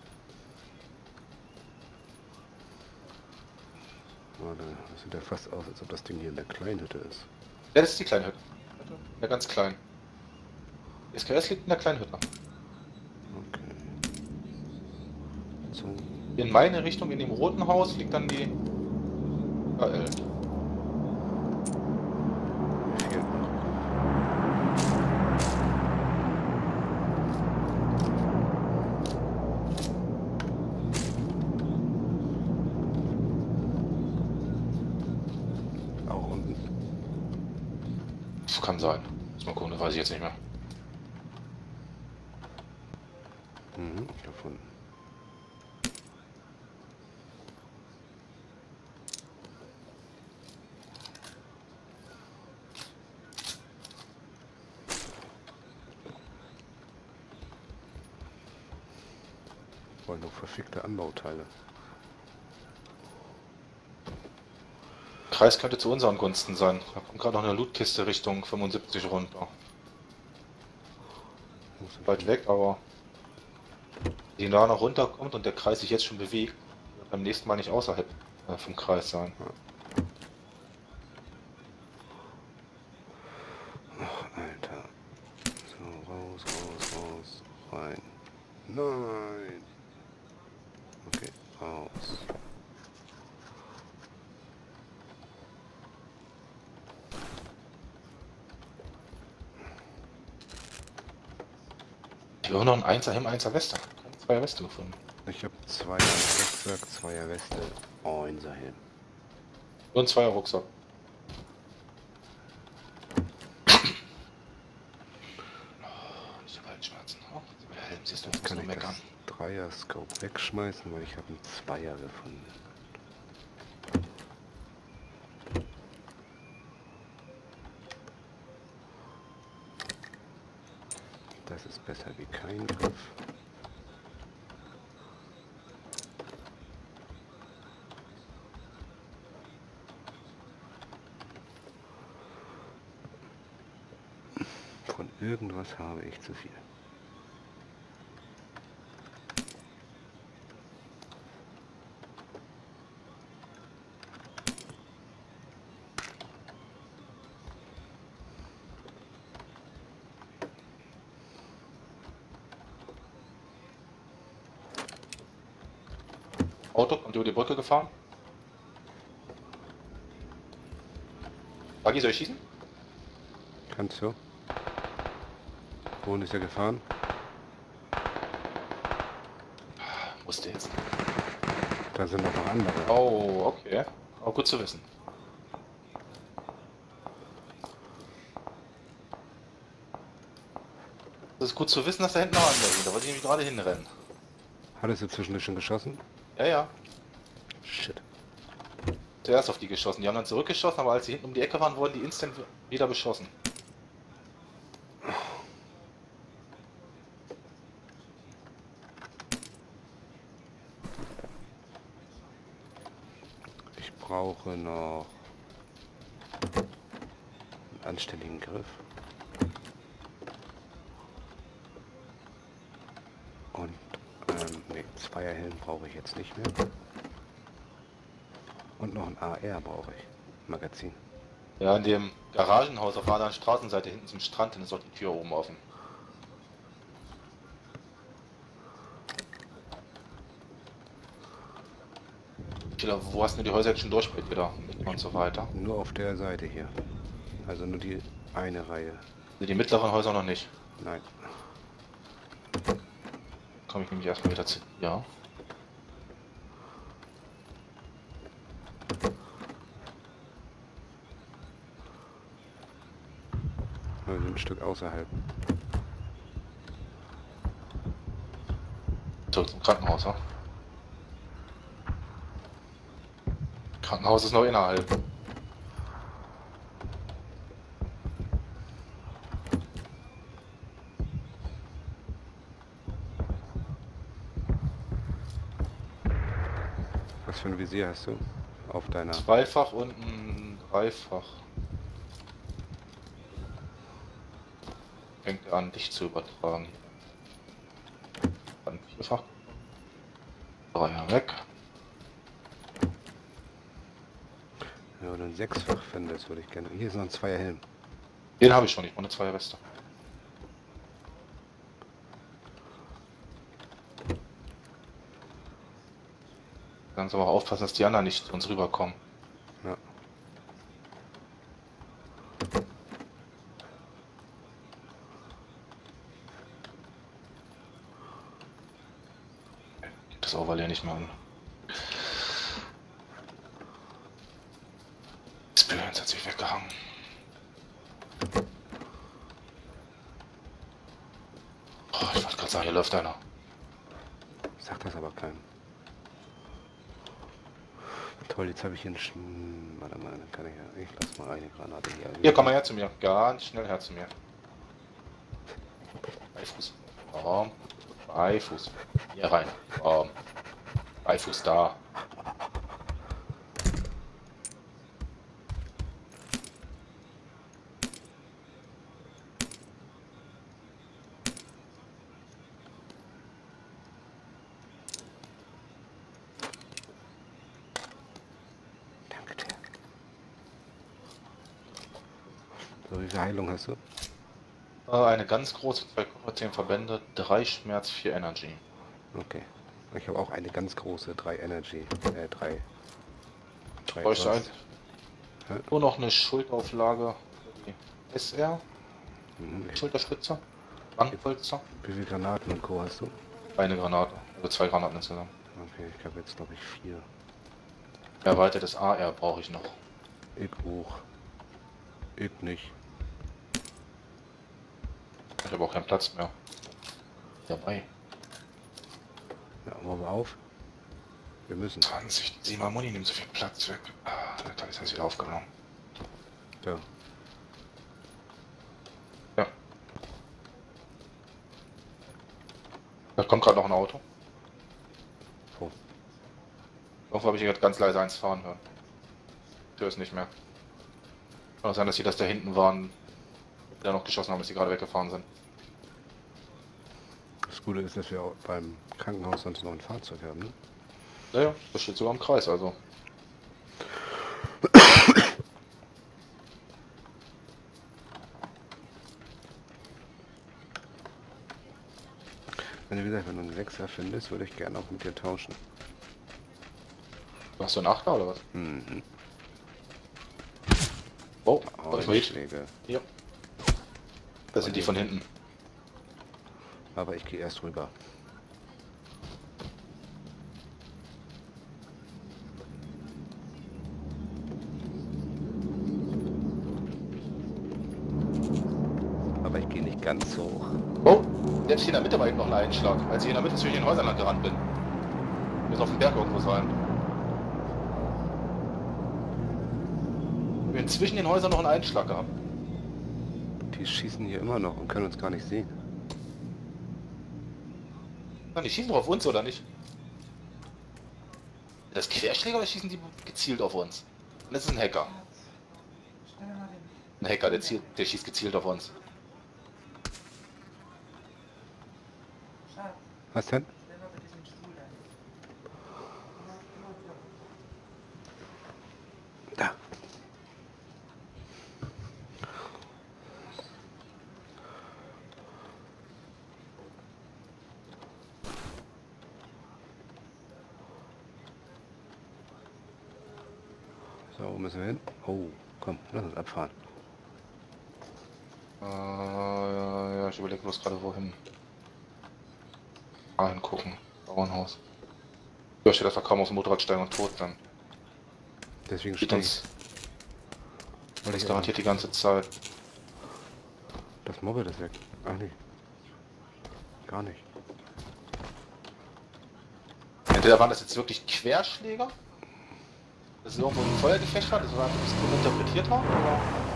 Oh, das sieht ja fast aus, als ob das Ding hier in der Kleinhütte ist. Ja, das ist die kleine Hütte. Ja, ganz klein. Die S K S liegt in der kleinen Hütte. Okay. So. In meine Richtung, in dem roten Haus, liegt dann die S K L. Mir fehlt noch. Auch unten. Das kann sein. Muss mal gucken, das weiß ich jetzt nicht mehr. Mhm, gefunden. Wollen noch verfickte Anbauteile. Kreis könnte zu unseren Gunsten sein. Da kommt gerade noch eine Lootkiste Richtung fünfundsiebzig runter. Muss ich- Weit weg, aber die da noch runterkommt und der Kreis sich jetzt schon bewegt, wird beim nächsten Mal nicht außerhalb äh, vom Kreis sein. Alter. So, raus, raus, raus, rein. Nein. Okay, raus. Ich habe noch ein Einser Helm, Einser Weste. Keine Zweier Weste gefunden. Ich habe Zweier Rucksack, Zweier Weste, Einser Helm. Und Zweier Rucksack. Ich habe Halsschmerzen. Oh, der Helm, siehst du, Jetzt muss kann nur ich meckern. das Dreier-Scope wegschmeißen, weil ich habe einen Zweier gefunden. Das ist besser wie kein Griff. Von irgendwas habe ich zu viel. Auto kommt über die Brücke gefahren. Buggy, soll ich schießen? Kannst du? Wohin ist er gefahren? Musste jetzt. Da sind noch andere. Oh, okay. Auch gut zu wissen. Das ist gut zu wissen, dass da hinten noch andere sind. Da wollte ich nämlich gerade hinrennen. Hattest du zwischendurch schon geschossen? Ja, ja. Shit. Zuerst auf die geschossen. Die haben dann zurückgeschossen, aber als sie hinten um die Ecke waren, wurden die instant wieder beschossen. Ich brauche noch einen anständigen Griff. Und ähm, nee, Zweierhelm brauche ich jetzt nicht mehr. Und noch ein A R brauche ich. Magazin. Ja, in dem Garagenhaus auf der anderen Straßenseite hinten zum Strand, dann ist auch die Tür oben offen. Killer, wo hast du die Häuser jetzt schon durch bei dir da? Und so weiter. Nur auf der Seite hier. Also nur die eine Reihe. Also die mittleren Häuser noch nicht. Nein. Komme ich nämlich erstmal wieder zu. Ja. Also ein Stück außerhalb. Zurück zum Krankenhaus, ja? Krankenhaus ist noch innerhalb. Was für ein Visier hast du? Auf deiner... Zweifach und ein Dreifach. Fängt er an, dich zu übertragen. Dann vierfach. Dreier weg. Ja, oder ein Sechsfach finde, das würde ich gerne. Hier ist noch ein Zweierhelm. Den habe ich schon, ich brauche eine Zweier Weste. Dann soll man aufpassen, dass die anderen nicht zu uns rüberkommen. Ja. Gibt das Overlay nicht mehr an. Experience hat sich weggehangen. Oh, ich wollte gerade sagen, hier läuft einer. Sag das aber keinem. Toll, jetzt habe ich hier einen Sch... Warte mal, dann kann ich ja... Ich lass mal eine Granate hier. Hier, komm mal her zu mir. Ganz schnell her zu mir. Beifuß. Bam. Beifuß. Hier rein. Bam. Beifuß da. So, wie viel Heilung hast du? Äh, eine ganz große, zwei Kupfer, zehn Verbände, drei Schmerz, vier Energy. Okay. Ich habe auch eine ganz große, drei Energy, äh, drei. drei Bräuchte etwas. ein, nur noch eine Schuldauflage für die S R, Mhm. Schulterspitze, Bandpolster, Wie viele Granaten und Co. hast du? eine Granate, also zwei Granaten insgesamt. Okay, ich habe jetzt glaube ich vier. Erweitertes A R brauche ich noch. Ich hoch. Ich nicht. Ich habe auch keinen Platz mehr dabei. Ja, wollen wir auf? Wir müssen. zwanzig, sieben Muni nimmt so viel Platz weg. Ah, da ist jetzt wieder aufgenommen. Ja. Ja. Da kommt gerade noch ein Auto. Oh. Irgendwo habe ich hier ganz leise eins fahren hören. Ich höre es nicht mehr. Kann auch sein, dass die das da hinten waren, die da noch geschossen haben, dass die gerade weggefahren sind. Das Gute ist, dass wir auch beim Krankenhaus sonst noch ein Fahrzeug haben, ne? Naja, das steht sogar im Kreis, also. Wenn du wieder wenn du einen Sechser findest, würde ich gerne auch mit dir tauschen. Hast du einen Achter oder was? Mhm. Oh, Oh, was war ich? Schläge. Ja. Das sind die von hinten. Aber ich gehe erst rüber. Aber ich gehe nicht ganz hoch. Oh, selbst hier in der Mitte war eben noch ein Einschlag, als ich in der Mitte zwischen den Häusern lang gerannt bin. Bis auf den Berg irgendwo sein. Wir haben zwischen den Häusern noch einen Einschlag gehabt. Die schießen hier immer noch und können uns gar nicht sehen. Mann, die schießen doch auf uns, oder nicht? Das Querschläger oder schießen die gezielt auf uns? Und das ist ein Hacker. Schneller mal den. Ein Hacker, der, zielt, der schießt gezielt auf uns. Schatz, Was denn? stell mal bitte diesen Stuhl ein. Da. So, wo müssen wir hin? Oh, komm, lass uns abfahren. Äh, ja, ja, ich überlege bloß gerade wohin. Ah, hingucken. Bauernhaus. Ja, steht einfach kaum aus dem Motorrad steigen und tot dann. Deswegen Sieht stehe uns. ich. Das ist garantiert die ganze Zeit. Das Moped ist weg. Ach nee. Gar nicht. Entweder waren das jetzt wirklich Querschläger, dass es irgendwo ein Feuergefecht war, das war einfach so interpretiert haben, oder?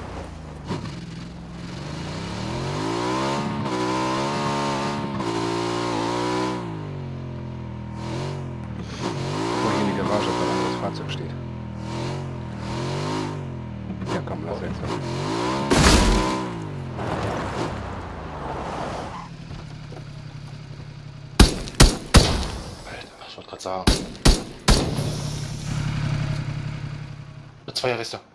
Guck mal hier in die Garage, ob da ein anderes Fahrzeug steht. Ja komm, lass jetzt. Alter, ich wollte gerade sagen. Zwei Reste.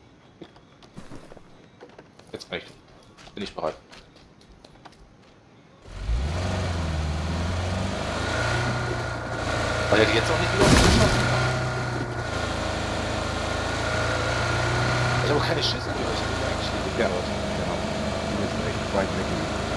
Jetzt bin ich, bin ich bereit. Weil er die jetzt auch nicht wieder geschossen. Ich habe auch keine Schüsse gehört. Ja, genau. Die ist echt weit weg.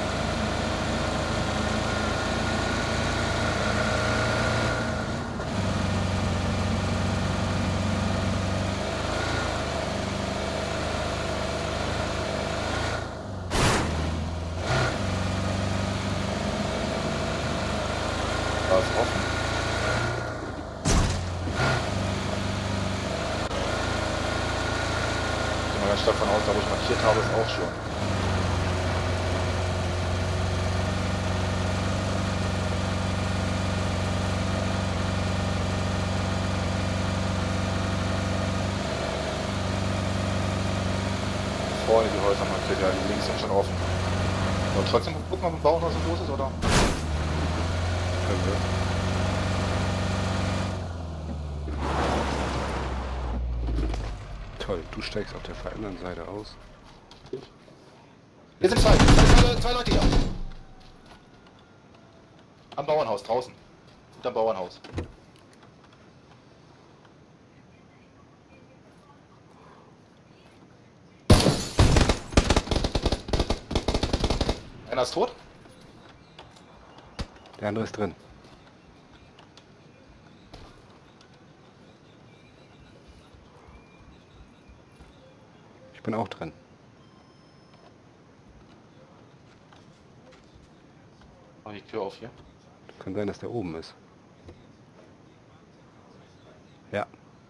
Da ist offen. Ich gehe mal ganz stark von aus, da wo ich markiert habe, ist auch schon. Vorne die Häuser markiert, ja, die links sind schon offen. Und trotzdem gucken, ob ein Bauernhaus los ist, oder? Können wir. Toll, du steigst auf der anderen Seite aus. Hier sind zwei, zwei, zwei Leute hier. Am Bauernhaus draußen. Und am Bauernhaus. Einer ist tot. Der andere ist drin. Ich bin auch drin. Mach die Tür auf hier. Kann sein, dass der oben ist. Ja.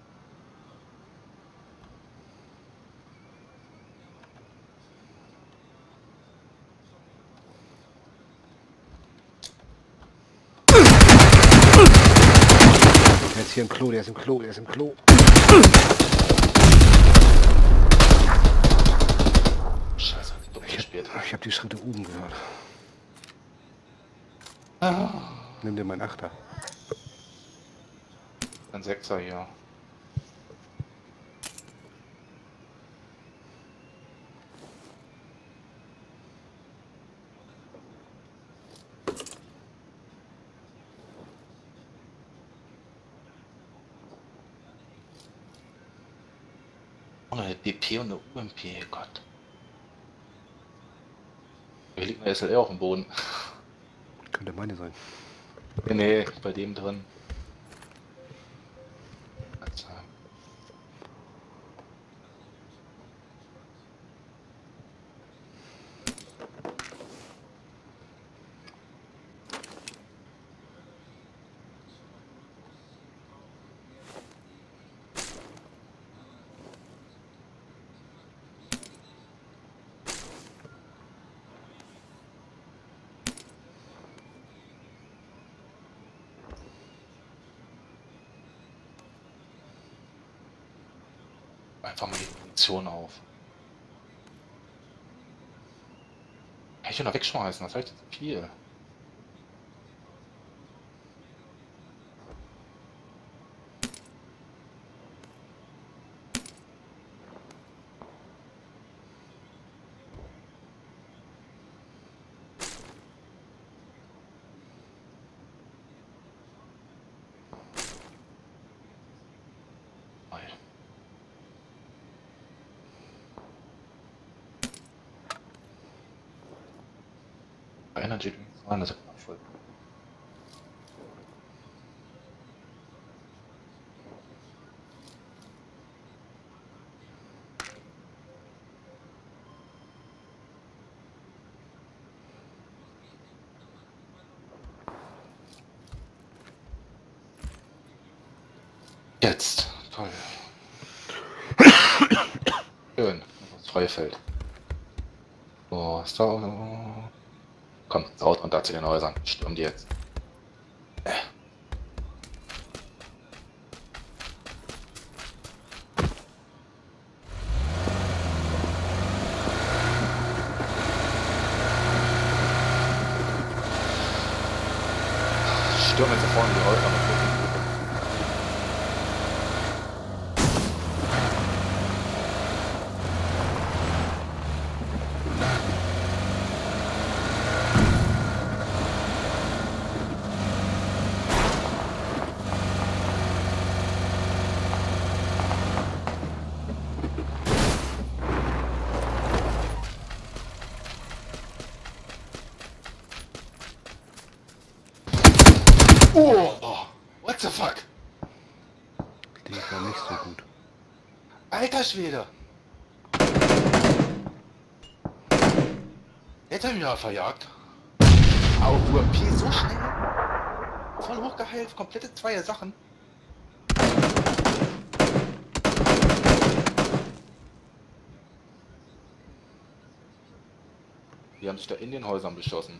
Der ist hier im Klo, der ist im Klo, der ist im Klo. Scheiße, dumm Ich gespielt. habe hab die Schritte oben gehört. Ah. Nimm dir meinen Achter. Ein Sechser hier. Oh, eine D P und eine U M P, Gott. Hier liegt eine S L R auf dem Boden. Könnte meine sein. Nee, nee, bei dem drin. Einfach mal die Munition auf. Kann ich ja noch wegschmeißen, das heißt jetzt viel. Energy Drinks rein, das ist voll. Jetzt, toll. Schön, das freie Feld. So, ist da. Komm, das Auto und da zu den Häusern. Stürmen die jetzt. Äh. Stürmen jetzt da vorne die Häuser. Mal gucken. Oh, what the fuck? Die war nicht so gut. Alter Schwede! Jetzt haben wir ja verjagt. Aber U M P so schnell. Voll hochgeheilt, komplette zwei Sachen. Die haben sich da in den Häusern beschossen.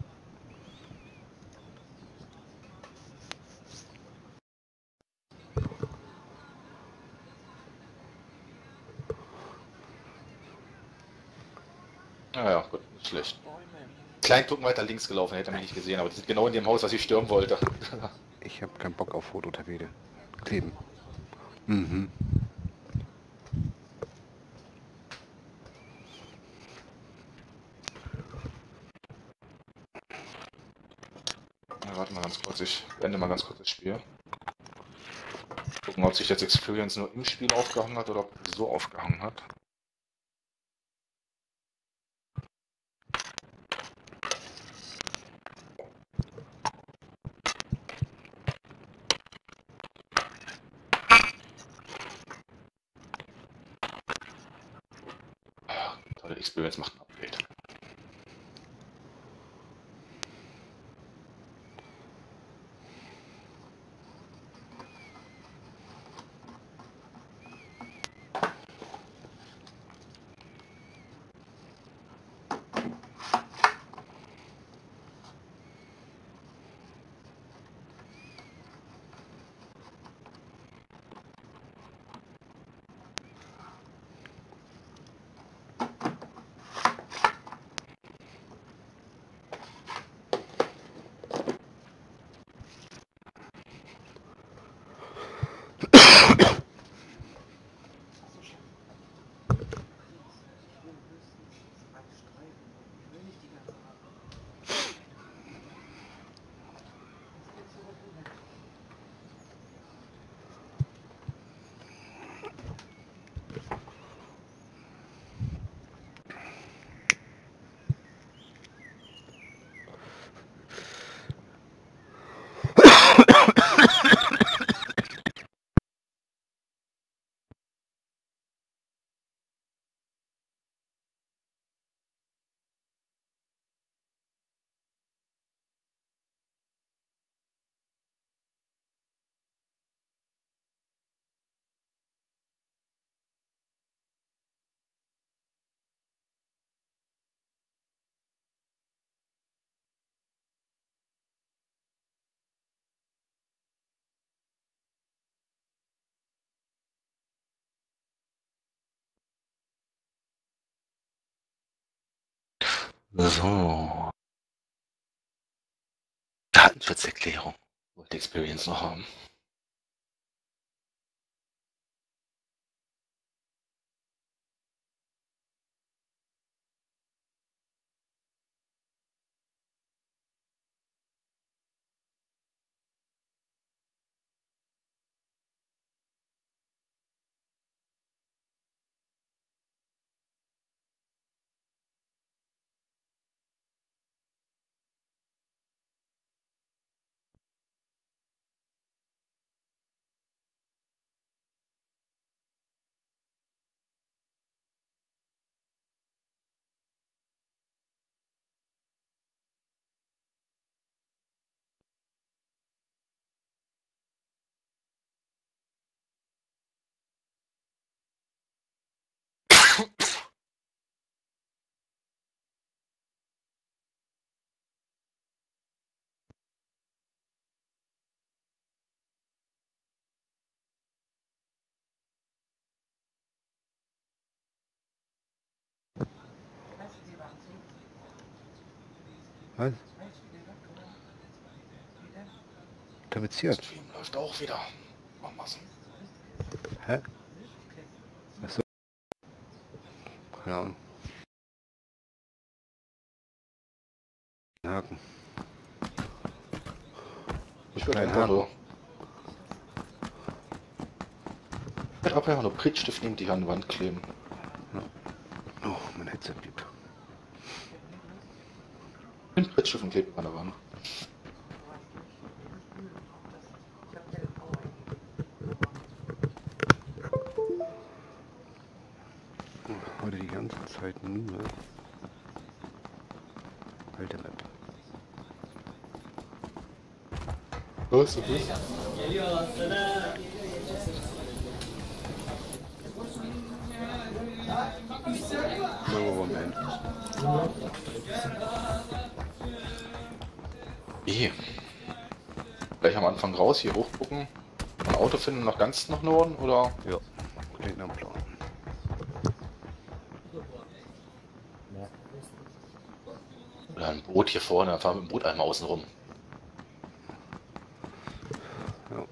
Naja, gut, nicht schlecht. Klein gucken weiter links gelaufen, hätte er mich nicht gesehen, aber die sind genau in dem Haus, was ich stürmen wollte. Ich habe keinen Bock auf Fototapete. Kleben. Mhm. Ja, warte mal ganz kurz, ich beende mal ganz kurz das Spiel. Gucken, ob sich jetzt Experience nur im Spiel aufgehangen hat oder ob so aufgehangen hat. Ja, tolle Experience macht ein Update. So. Datenschutzerklärung. Wollte Experience noch haben. Was? Tapeziert. Das Stream läuft auch wieder. Machen wir's. Hä? Achso. Keine Ahnung. Haken. Ich würde Kleinen einfach Haken. nur. Ich würde auch einfach nur Prittstift nehmen, die an die Wand kleben. Oh, mein Headset gibt. Den Prittstift und kleben an der Wand. Heute die ganze Zeit nur alte Map. Was? Was? Moment. Wie? Gleich am Anfang raus, hier hochgucken, ein Auto finden, noch ganz nach Norden, oder? Ja, klingt am Plan. Oder ein Boot hier vorne, dann fahren wir mit dem Boot einmal außen rum. Ja.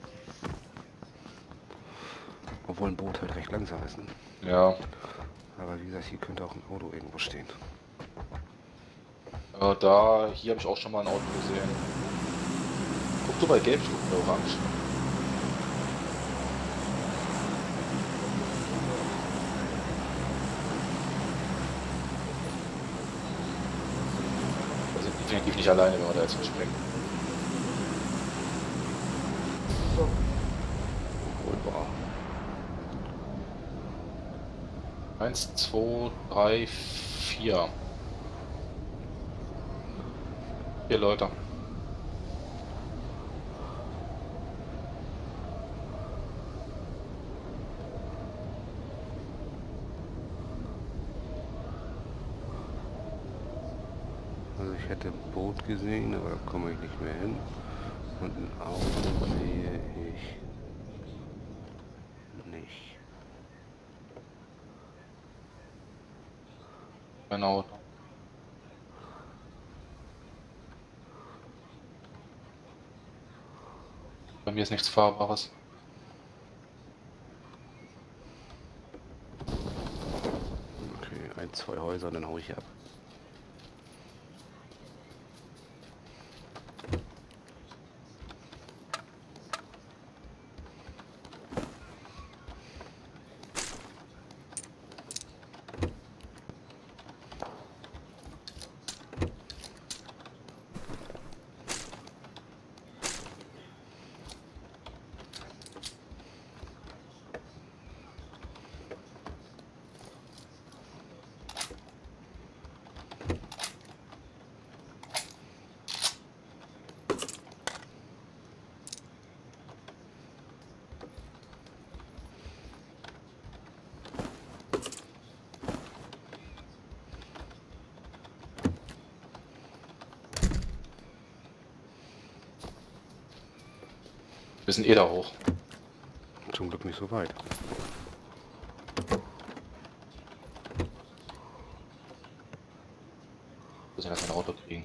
Obwohl ein Boot halt recht langsam ist. Ne? Ja. Aber wie gesagt, hier könnte auch ein Auto irgendwo stehen. Äh, da, hier habe ich auch schon mal ein Auto gesehen. du bei Gelb oder Orange? Wir sind definitiv nicht alleine, wenn wir da jetzt springen. Wunderbar. Eins, zwei, drei, vier. Vier Leute. Also ich hätte ein Boot gesehen, aber da komme ich nicht mehr hin. Und ein Auto sehe ich nicht. Ein Auto. Bei mir ist nichts Fahrbares. Okay, ein, zwei Häuser, dann hau ich ab. Wir sind eh da hoch. Zum Glück nicht so weit. Wir müssen erst ein Auto kriegen.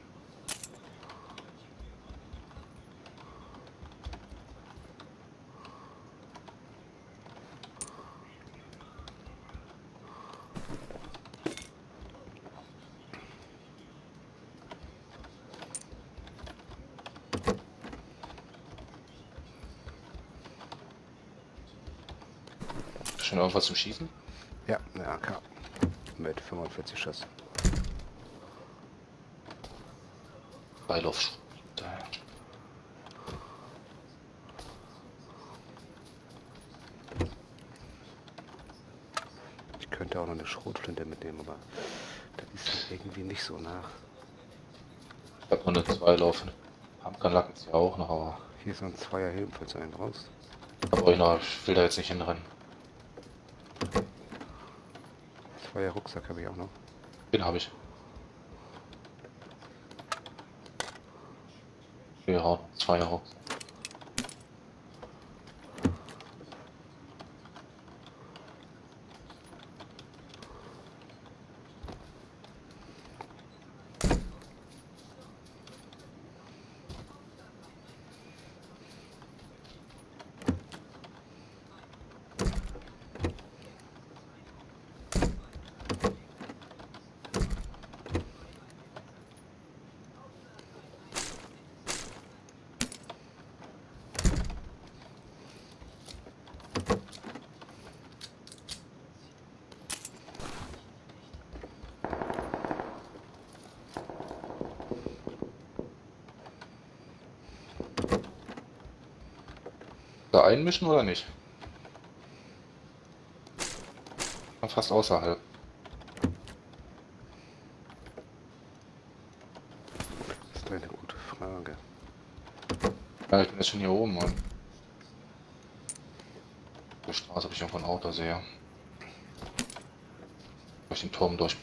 Schon irgendwas zum Schießen? Ja, eine A K. Mit fünfundvierzig Schuss. Beilauf. Ich könnte auch noch eine Schrotflinte mitnehmen, aber das ist halt irgendwie nicht so nach. Ich hab nur eine Zweilauf. Pumpgun-Lack ist ja auch noch, aber Hier ist noch ein Zweier Helm, falls du einen brauchst. ich euch noch, ich will da jetzt nicht hinrennen. Zweier Rucksack habe ich auch noch. Den habe ich. Ja, zwei Euro. Da einmischen oder nicht? Fast außerhalb. Das ist eine gute Frage. Ja, ich bin jetzt schon hier oben, Mann. Die Straße, ob ich irgendwo ein Auto sehe. Durch den Turm durch.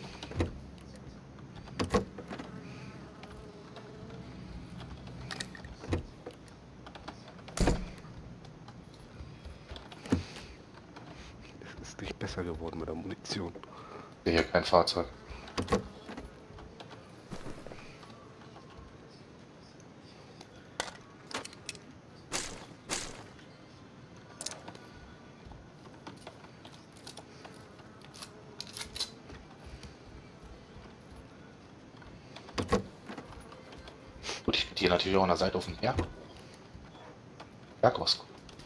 Es ist nicht besser geworden mit der Munition. Ich sehe hier kein Fahrzeug. Gut, ich bin hier natürlich auch an der Seite auf dem Berg. Berg aus.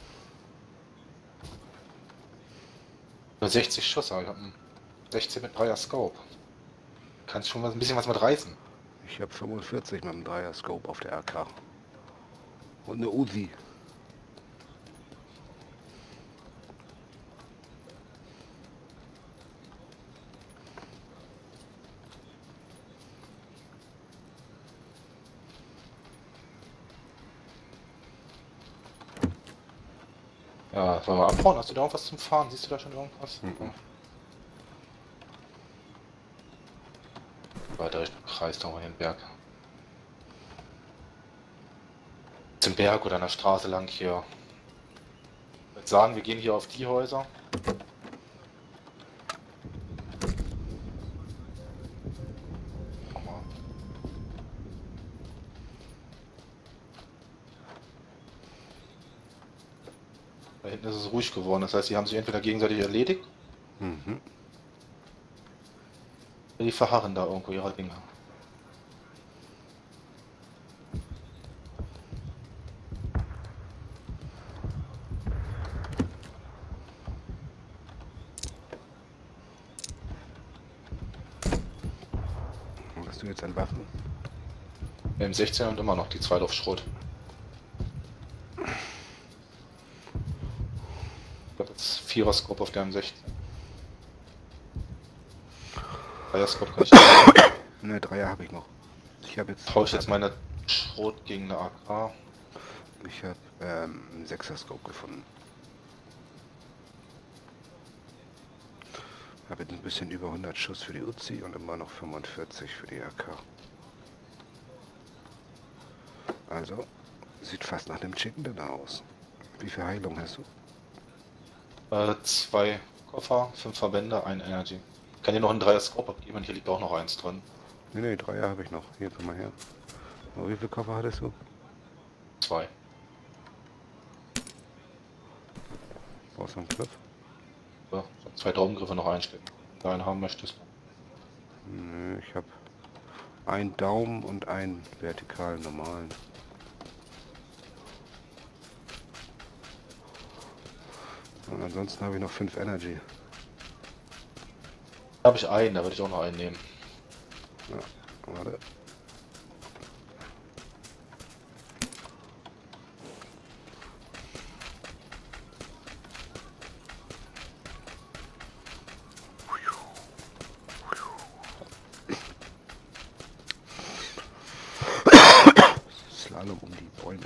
Nur sechzig Schuss, aber ich habe einen sechzehn mit Dreier Scope. Kannst schon was, ein bisschen was mit reißen. Ich habe fünfundvierzig mit einem Dreier-Scope auf der R K. Und eine Uzi. Ja, wollen wir abbauen? Hast du da irgendwas zum Fahren? Siehst du da schon irgendwas? Mhm. Weiter Richtung Kreis, da den Berg. Zum Berg oder an der Straße lang hier. Ich würde sagen, wir gehen hier auf die Häuser. Nochmal. Da hinten ist es ruhig geworden, das heißt, die haben sich entweder gegenseitig erledigt, Mhm. oder die verharren da irgendwo ihre Dinge. Was hast du jetzt an Waffen? M sechzehn und immer noch die zwei auf Schrot. Ich habe jetzt Vierer-Scope auf der M sechzehn. Dreier-Scope kann ich nicht. Ne, Dreier habe ich noch. Ich habe jetzt... Tausche jetzt meine Schrot gegen eine A K. Ich habe ähm, einen Sechser-Scope gefunden. Habe jetzt ein bisschen über hundert Schuss für die Uzi und immer noch fünfundvierzig für die R K. Also, sieht fast nach dem Chicken Dinner aus. Wie viel Heilung hast du? Äh, zwei Koffer, fünf Verbände, ein Energy. Ich kann dir noch einen Dreier-Scope abgeben und hier liegt auch noch eins drin. Ne, ne, Dreier habe ich noch. Hier, komm mal her. Oh, wie viel Koffer hattest du? Zwei. Brauchst du einen Griff? Ja, so zwei Daumengriffe noch einstecken. Wenn du einen haben möchtest. Nö, ich habe einen Daumen und einen vertikalen normalen. Und ansonsten habe ich noch fünf Energy. Da habe ich einen, da würde ich auch noch einen nehmen. Ja, warte. Slalom um die Bäume.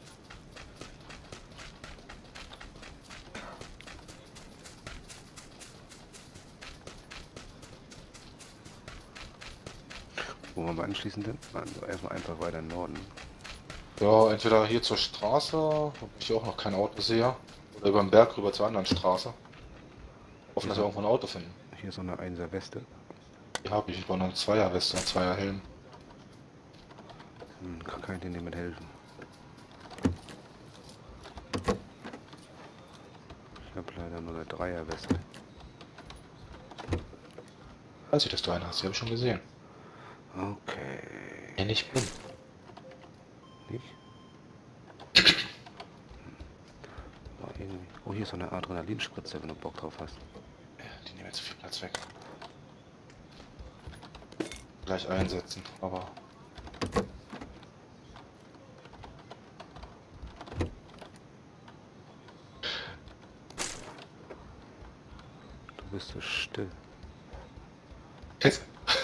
Wo wollen wir anschließen denn? Also erstmal einfach weiter in den Norden. Ja, entweder hier zur Straße, wo ich auch noch kein Auto sehe, oder über den Berg rüber zur anderen Straße. Hoffen, dass wir irgendwo ein Auto finden. Hier ist so eine Einser Weste. Die habe ich, ich brauche noch eine Zweierweste, einen Zweierhelm. Hm, kann kein dir mit helfen. Ich habe leider nur eine Dreierweste. Weiß ich, dass du einen hast, die habe ich schon gesehen. Okay. Ja, nicht bin. Nicht? Oh, irgendwie. Oh, hier ist so eine Adrenalinspritze, wenn du Bock drauf hast. Ja, die nehmen jetzt zu viel Platz weg. Gleich einsetzen, aber... Du bist so still. Jetzt.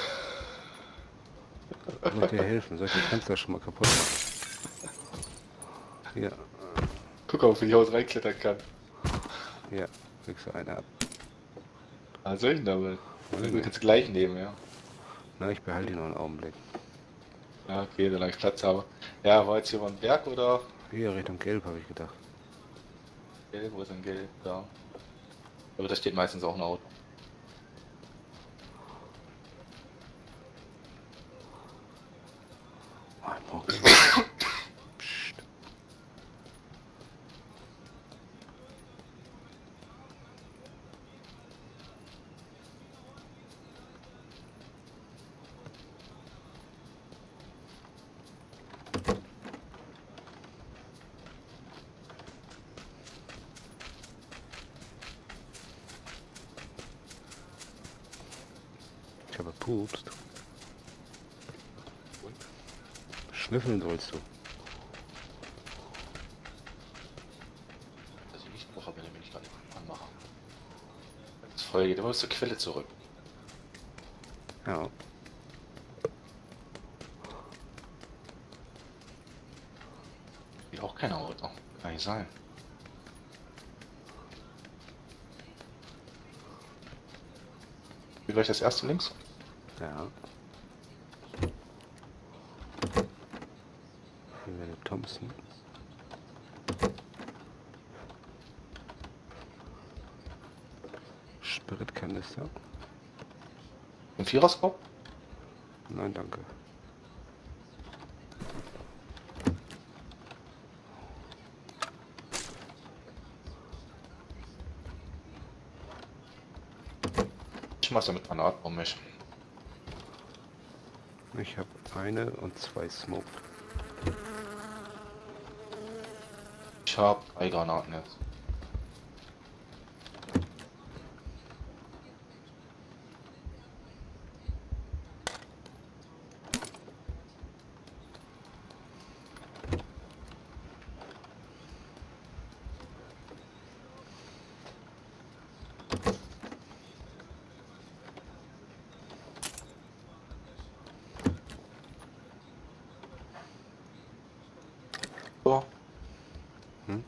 Ich muss dir helfen. Soll ich die Fenster schon mal kaputt machen? Hier. Guck auf, wie ich aus reinklettern kann. Hier. Kriegst du eine ab. Was soll ich denn damit? Du kannst gleich nehmen, ja. Na, ich behalte ihn noch einen Augenblick. Ja, okay, solange ich Platz habe. Ja, war jetzt hier mal ein Berg oder? Hier, Richtung Gelb, habe ich gedacht. Gelb, wo ist denn Gelb? Da. Aber da steht meistens auch ein Auto. Ein Bock. Psst. pupst. Schnüffeln sollst du. Dass ich nicht brauche, wenn ich mich gar nicht anmache. Wenn das Feuer geht immer bis zur Quelle zurück. Ja. Geht auch kein Auto. Kann nicht sein. Wie gleich das erste links? Ja. Hier wäre der Thompson. Spiritkanister. Ein Viererscope? Nein, danke. Ich mach's damit Granaten um mich. Ich habe eine und zwei Smoke. Ich hab drei Granaten jetzt. So. Hm?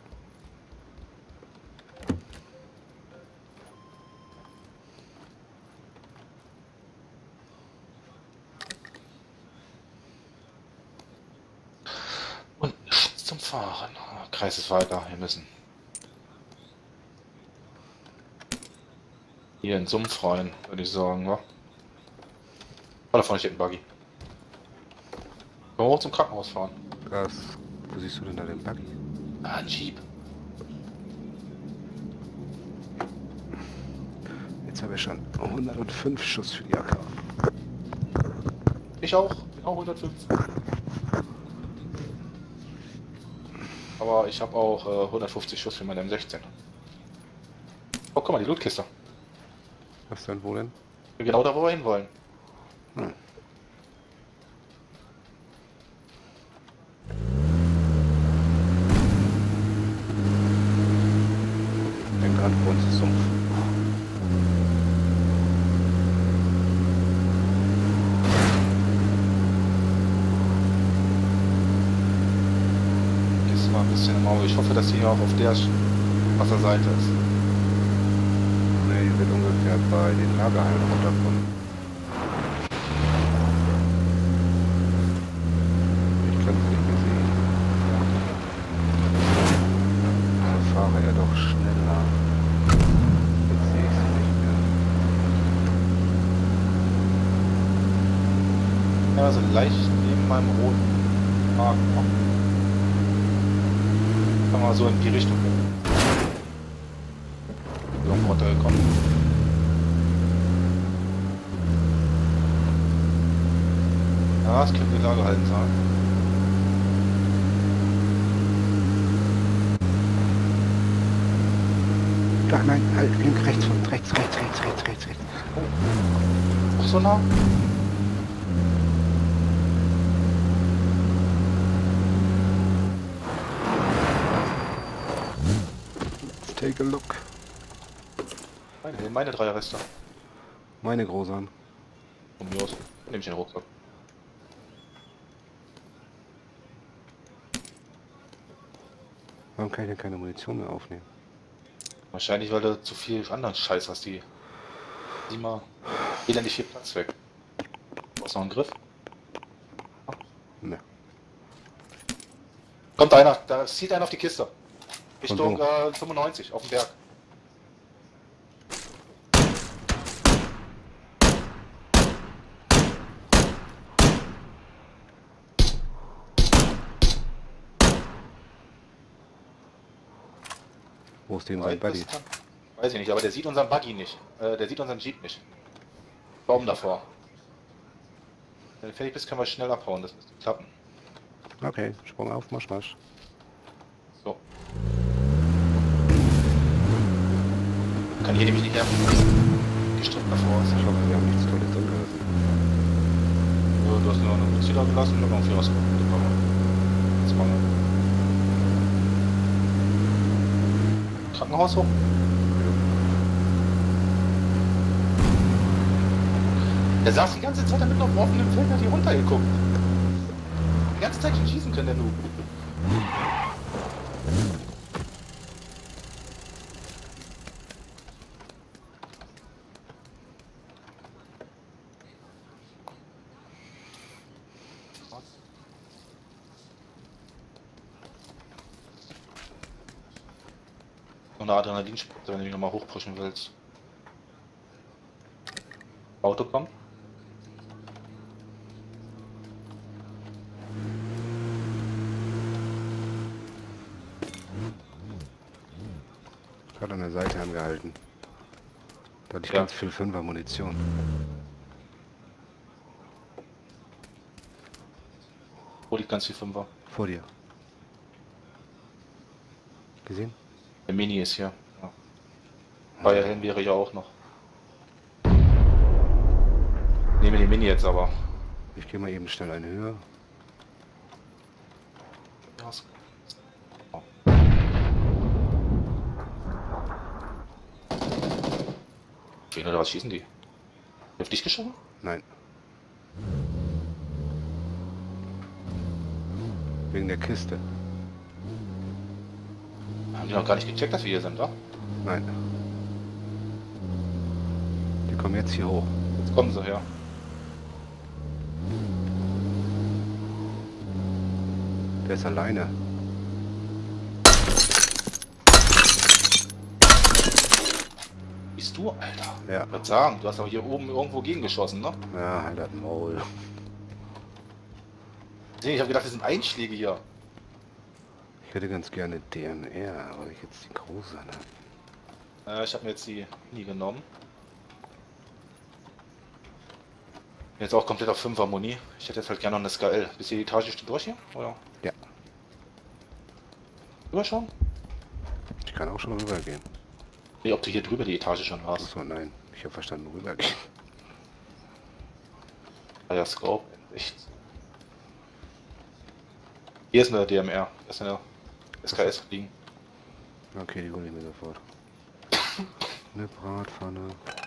Und nichts zum Fahren. Kreis ist weiter, wir müssen. Hier in Sumpf rein, würde ich sagen, wa? Oh, da vorne steht ein Buggy. Können wir hoch zum Krankenhaus fahren? Das, wo siehst du denn da den Buggy? Ah, ein Jeep. Jetzt habe ich schon hundertfünf Schuss für die A K. Ich auch, bin auch hundertfünf. Aber ich habe auch äh, hundertfünfzig Schuss für meine M sechzehn. Oh, guck mal, die Lootkiste. Was denn, wo denn? Genau da, wo wir hin wollen. Hm. Denk dran, vor uns ist Sumpf. Ist mal ein bisschen im Auge. Ich hoffe, dass die auch auf der Wasserseite ist. Ne, die wird ungefähr bei den Lagerhallen runterkommen. Ich kann es nicht mehr sehen. Da fahre er doch schneller. Jetzt sehe ich sie nicht mehr. Ja, so leicht neben meinem roten Haken. Kann man so in die Richtung gehen. So runtergekommen. Ja, es könnte Lagerhallen sein. Ach nein, halt, links, rechts, rechts, rechts, rechts, rechts, rechts, rechts. Ach so nah? Let's take a look. Meine, meine drei Reste. Meine Großan. Von mir aus. Nehme ich den Rucksack. Warum kann ich denn keine Munition mehr aufnehmen? Wahrscheinlich, weil du zu viel anderen Scheiß hast, die. Sieh mal. Elendig viel Platz weg. Du hast noch einen Griff? Ne. Kommt einer, da zieht einer auf die Kiste. Richtung wo? äh, fünfundneunzig, auf dem Berg. Wo ist denn sein Buddy? Weiß ich nicht, aber der sieht unseren Buggy nicht. Äh, der sieht unseren Jeep nicht. Baum davor. Wenn du fertig bist, können wir schnell abhauen, das müsste klappen. Okay, Sprung auf, Marsch, Marsch. So. Kann hier nämlich nicht her. Gestrickt davor. Ich hoffe, wir haben nichts Tolles angerissen. hast du noch eine Ziel gelassen und dann noch Vierer Scope. Jetzt mal. Krankenhaus hoch. Der saß die ganze Zeit damit auf dem offenen Feld, hat hier runtergeguckt. Die ganze Zeit schon schießen können, der Noob. Noch eine Adrenalinspritze, wenn du mich nochmal hochpushen willst. Auto kommt. Gerade an der Seite angehalten. Da hatte ich Ja. ganz viel Fünfer Munition. Wo liegt ganz viel Fünfer? Vor dir. Gesehen? Der Mini ist hier. Ja. Bayerhelm wäre ja auch noch. Nehme den Mini jetzt aber. Ich gehe mal eben schnell eine höher. Ja, ist- oh. Wen oder was schießen die? Auf dich geschossen? Nein. Wegen der Kiste. Haben die noch gar nicht gecheckt, dass wir hier sind, wa? Nein. Die kommen jetzt hier hoch. Jetzt kommen sie her. Der ist alleine. Bist du, Alter? Ja. Ich würde sagen, du hast aber hier oben irgendwo gegengeschossen, ne? Ja, halt das Maul. Nee, ich habe gedacht, das sind Einschläge hier. Ich hätte ganz gerne D M R, aber ich jetzt die große. Ne? Äh, ich habe mir jetzt die Mini genommen. Jetzt auch komplett auf fünfer Muni. Ich hätte jetzt halt gerne noch eine S K L. Bis die Etage steht durch hier? Oder? Ja. Überschauen? Ich kann auch schon rübergehen. Nee, ob du hier drüber die Etage schon warst. Achso, nein. Ich habe verstanden, rübergehen. Ah ja, Scope. Echt. Hier ist eine D M R. Da ist eine S K S liegen. Okay, die hole ich mir sofort. Eine Bratpfanne.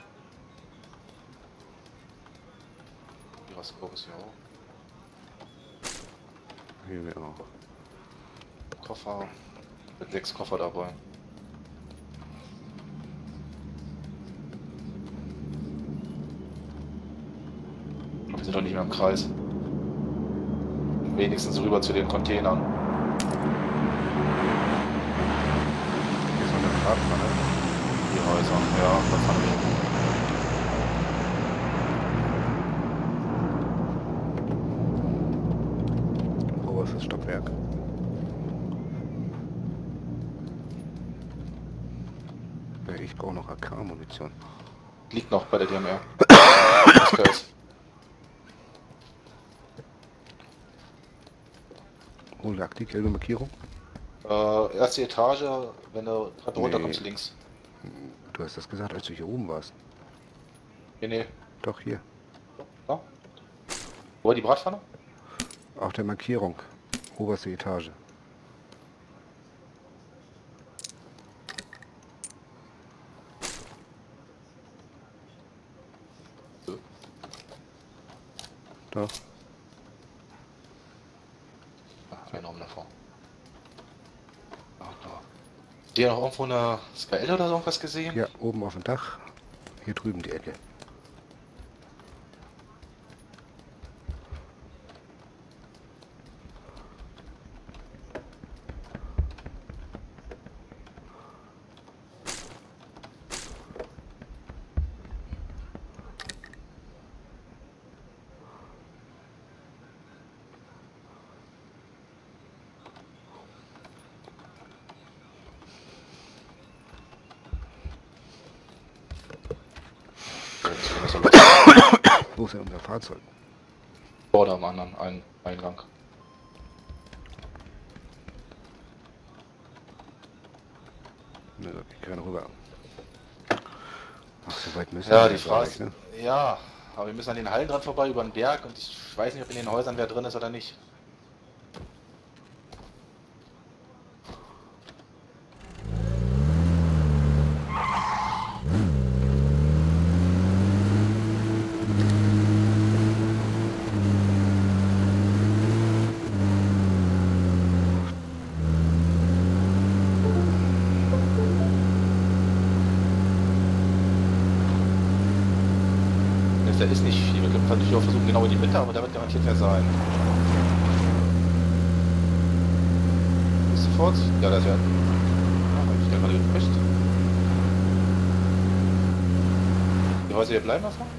Ihrer Scope ist hier auch. Hier wir auch. Koffer. Mit sechs Koffer dabei. Wir sind doch nicht mehr im Kreis. Wenigstens rüber zu den Containern. Hier ist noch eine Bratpfanne. Die Häuser. Ja, da fand ich. Oberstes Stockwerk. Ja, ich brauche noch A K-Munition. Liegt noch bei der D M R. S K S. Oh, lag die gelbe Markierung? Äh, erste Etage, wenn du Treppe runter Nee. kommst, links. Du hast das gesagt, als du hier oben warst. Nee, nee. Doch, hier. Da? Wo war die Bratpfanne? Auf der Markierung. Oberste Etage. Doch. Ah, enorm davor. Ah, da. Habt ihr noch irgendwo eine S K L oder so irgendwas gesehen? Ja, oben auf dem Dach. Hier drüben die Ecke. Wo ist denn unser Fahrzeug? Oder am anderen Ein Eingang. Ne, ich kann rüber. Ach, so weit müssen Ja, wir die gar Frage nicht, ist, ne? ja, Aber wir müssen an den Hallen dran vorbei, über den Berg und ich weiß nicht, ob in den Häusern wer drin ist oder nicht. Da ist nicht viel. Wir können natürlich auch versuchen, genau in die Mitte, aber da wird garantiert mehr sein. Ist sofort? Ja, das wäre. Ja, hab ich ja gerade geprescht. Die Häuser hier bleiben erstmal?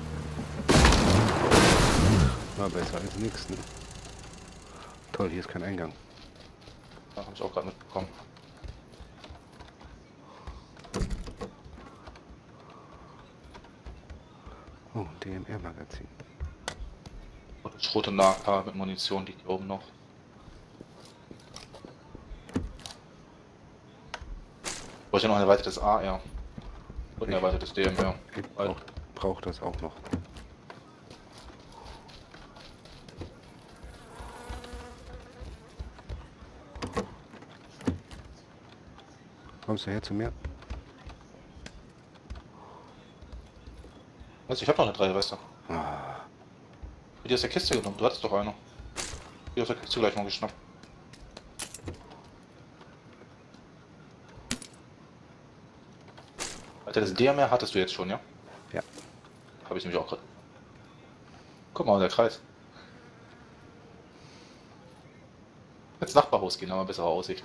War besser als nichts, ne? Toll, hier ist kein Eingang. Ja, habe ich auch gerade mitbekommen. Oh, D M R-Magazin. Schrot und A K mit Munition liegt hier oben noch. Ich bräuchte noch ein erweitertes A R. Und ein erweitertes D M R. Ich brauch, brauch das auch noch. Kommst du her zu mir? Was? Ich hab noch eine drei, weißt du. Ah, Die aus der Kiste genommen, du hattest doch eine. Die aus der Kiste gleich mal geschnappt. Alter, das D M R hattest du jetzt schon, ja? ja. Habe ich nämlich auch gerade. Guck mal, der Kreis. Ins Nachbarhaus gehen, haben wir bessere Aussicht.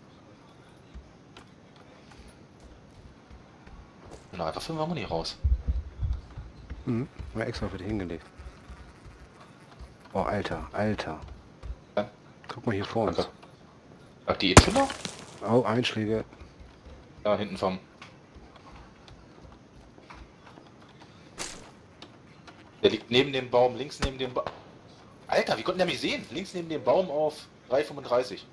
Na, einfach fünf Muni raus. Mhm. Mal extra für dich hingelegt. Oh, Alter, Alter. Ja. Guck mal hier vor uns. Ach, die jetzt schon noch? Oh, Einschläge. Ja, hinten vom. Der liegt neben dem Baum, links neben dem Baum. Alter, wie konnte der mich sehen? Links neben dem Baum auf drei fünfunddreißig.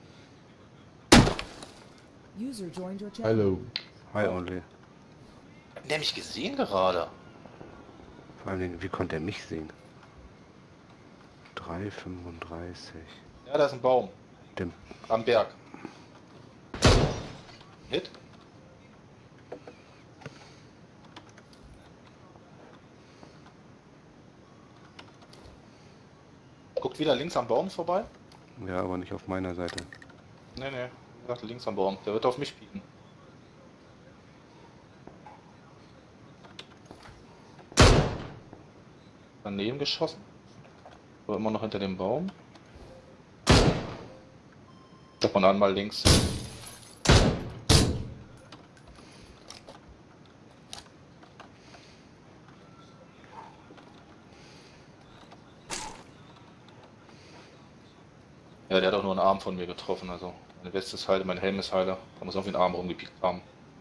User joined your channel. Hallo. Hi, Only. Hat der mich gesehen gerade? Vor allen Dingen, wie konnte er mich sehen? drei fünfunddreißig. Ja, da ist ein Baum. Dem Am Berg. Hit? Guckt wieder links am Baum vorbei? Ja, aber nicht auf meiner Seite. Nee, nee. Ich dachte links am Baum. Der wird auf mich pieken. Daneben geschossen. Aber immer noch hinter dem Baum. Ab und an mal links. Ja, der hat auch nur einen Arm von mir getroffen, also meine Weste ist heile, mein Helm ist heile. Da muss irgendwie ein Arm rumgepiekt haben.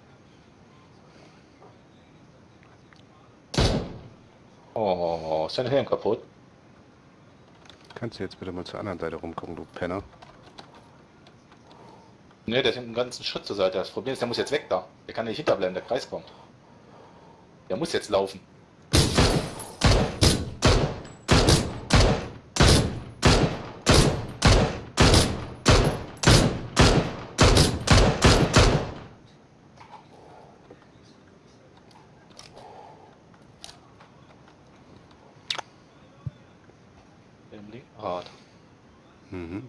Oh, ist dein Helm kaputt? Kannst du jetzt bitte mal zur anderen Seite rumgucken, du Penner? Ne, der ist einen ganzen Schritt zur Seite. Das Problem ist, der muss jetzt weg da. Der kann nicht hinterbleiben, der Kreis kommt. Der muss jetzt laufen. Im linken Rad. Mhm.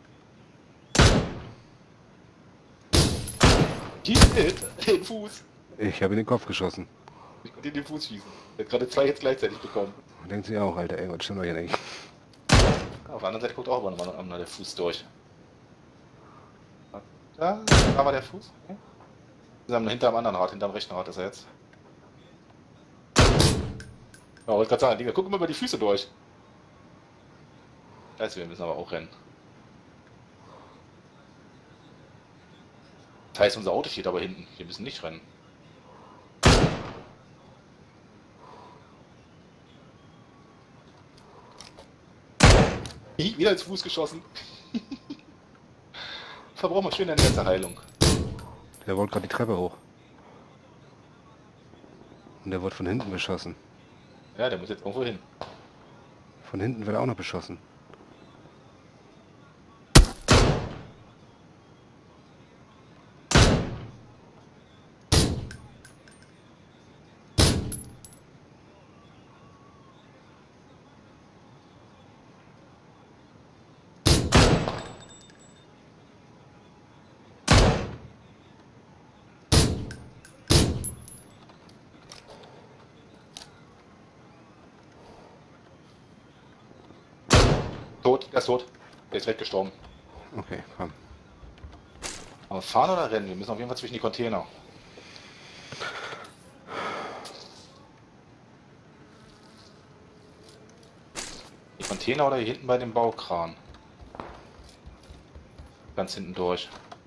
Die Hit, den Fuß. Ich habe in den Kopf geschossen. Ich konnte in den Fuß schießen. Der hat gerade zwei Hits gleichzeitig bekommen. Denkt sie auch, Alter, ey, was stimmt doch hier nicht? Auf der anderen Seite guckt auch immer noch der Fuß durch. Da, da war der Fuß. Okay. Wir haben hinter dem anderen Rad, hinter dem rechten Rad ist er jetzt. Ja, wollte gerade sagen, Digga, guck mal über die Füße durch. Scheiße, wir müssen aber auch rennen. Das heißt, unser Auto steht aber hinten. Wir müssen nicht rennen. Hi, wieder ins Fuß geschossen. Verbrauchen wir schön eine letzte Heilung. Der wollte gerade die Treppe hoch. Und der wurde von hinten beschossen. Ja, der muss jetzt irgendwo hin. Von hinten wird er auch noch beschossen. Tot, der ist tot. Der ist weggestorben. Okay, komm. Aber fahren oder rennen? Wir müssen auf jeden Fall zwischen die Container. Die Container oder hier hinten bei dem Baukran? Ganz hinten durch.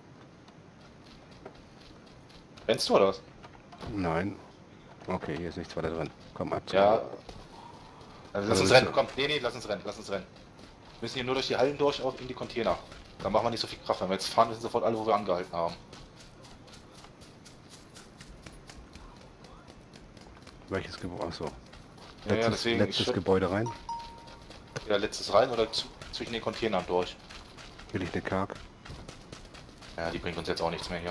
Rennst du oder was? Nein. Okay, hier ist nichts weiter drin. Komm, ab. Ja. Also lass Also uns ist rennen. so. Komm, nee, nee, lass uns rennen. Lass uns rennen. Wir müssen hier nur durch die Hallen durch auf in die Container. Dann machen wir nicht so viel Kraft. Wenn wir jetzt fahren, wissen sofort alle, wo wir angehalten haben. Welches Gebäude? Achso. Ja, ja, Letztes, deswegen. letztes ich, Gebäude rein. ja, letztes rein oder zu, zwischen den Containern durch. Hier liegt eine Kark. Ja, die bringt uns jetzt auch nichts mehr hier.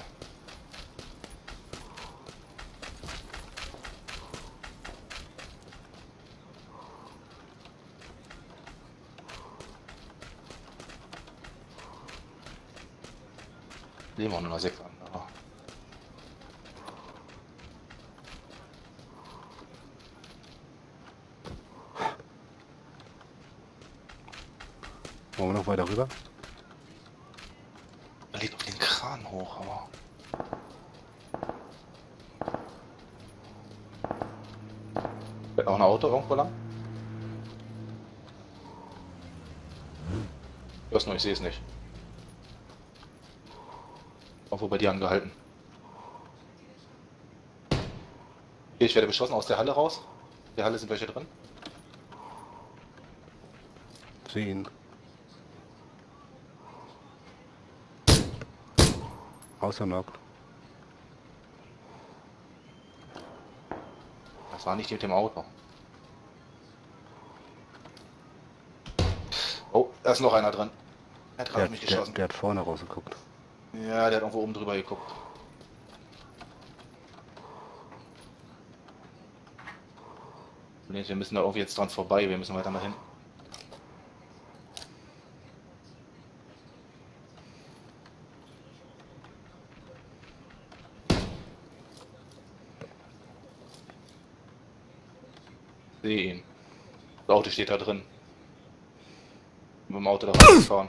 Leben auch nur noch sechs an. Aber Wollen wir noch weiter rüber? er liegt auf den Kran hoch, aber. Fährt noch ein Auto irgendwo lang? Ich weiß nur, ich sehe es nicht. Irgendwo bei dir angehalten. Okay, ich werde beschossen aus der Halle raus. In der Halle sind welche drin. Sehe ihn. Außernockt. Das war nicht die mit dem Auto. Oh, da ist noch einer drin. Er hat gerade Der, auf mich der, geschossen. der hat vorne rausgeguckt. Ja, der hat irgendwo oben drüber geguckt. Wir müssen da irgendwie jetzt dran vorbei, wir müssen weiter nach hinten. Sehe ihn. Das Auto steht da drin. Mit dem Auto da reingefahren.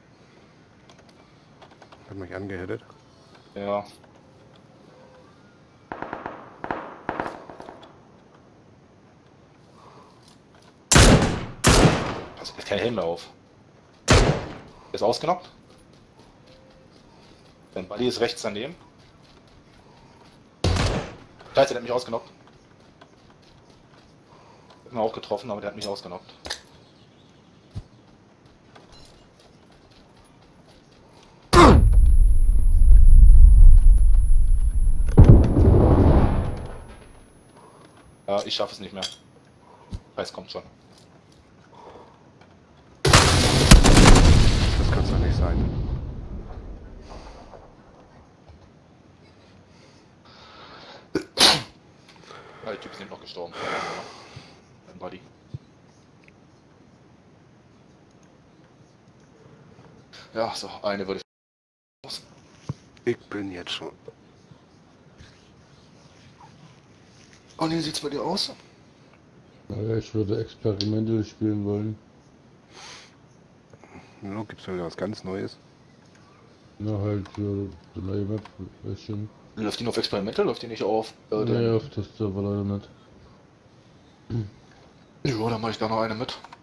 Hat mich angehittet. Ja. Also, der hat keinen Helm mehr auf. Der ist ausgenockt. Sein Buddy ist rechts daneben. Scheiße, der hat mich ausgenockt. Hat mir auch getroffen, aber der hat mich ausgenockt. Ja, ich schaffe es nicht mehr. Weiß kommt schon. Das kann es doch nicht sein. Ja, die Typen sind noch gestorben. Mein Buddy. Ja, so, eine würde ich. Ich bin jetzt schon. Und wie sieht's bei dir aus? Ja, ich würde Experimente spielen wollen. Ja, gibt's wieder was ganz Neues. Na halt für die neue Map, weißt schon. Läuft die nur auf Experimente, läuft die nicht auf? Äh, Nee, auf das Server leider nicht. Ja, dann mache ich da noch eine mit.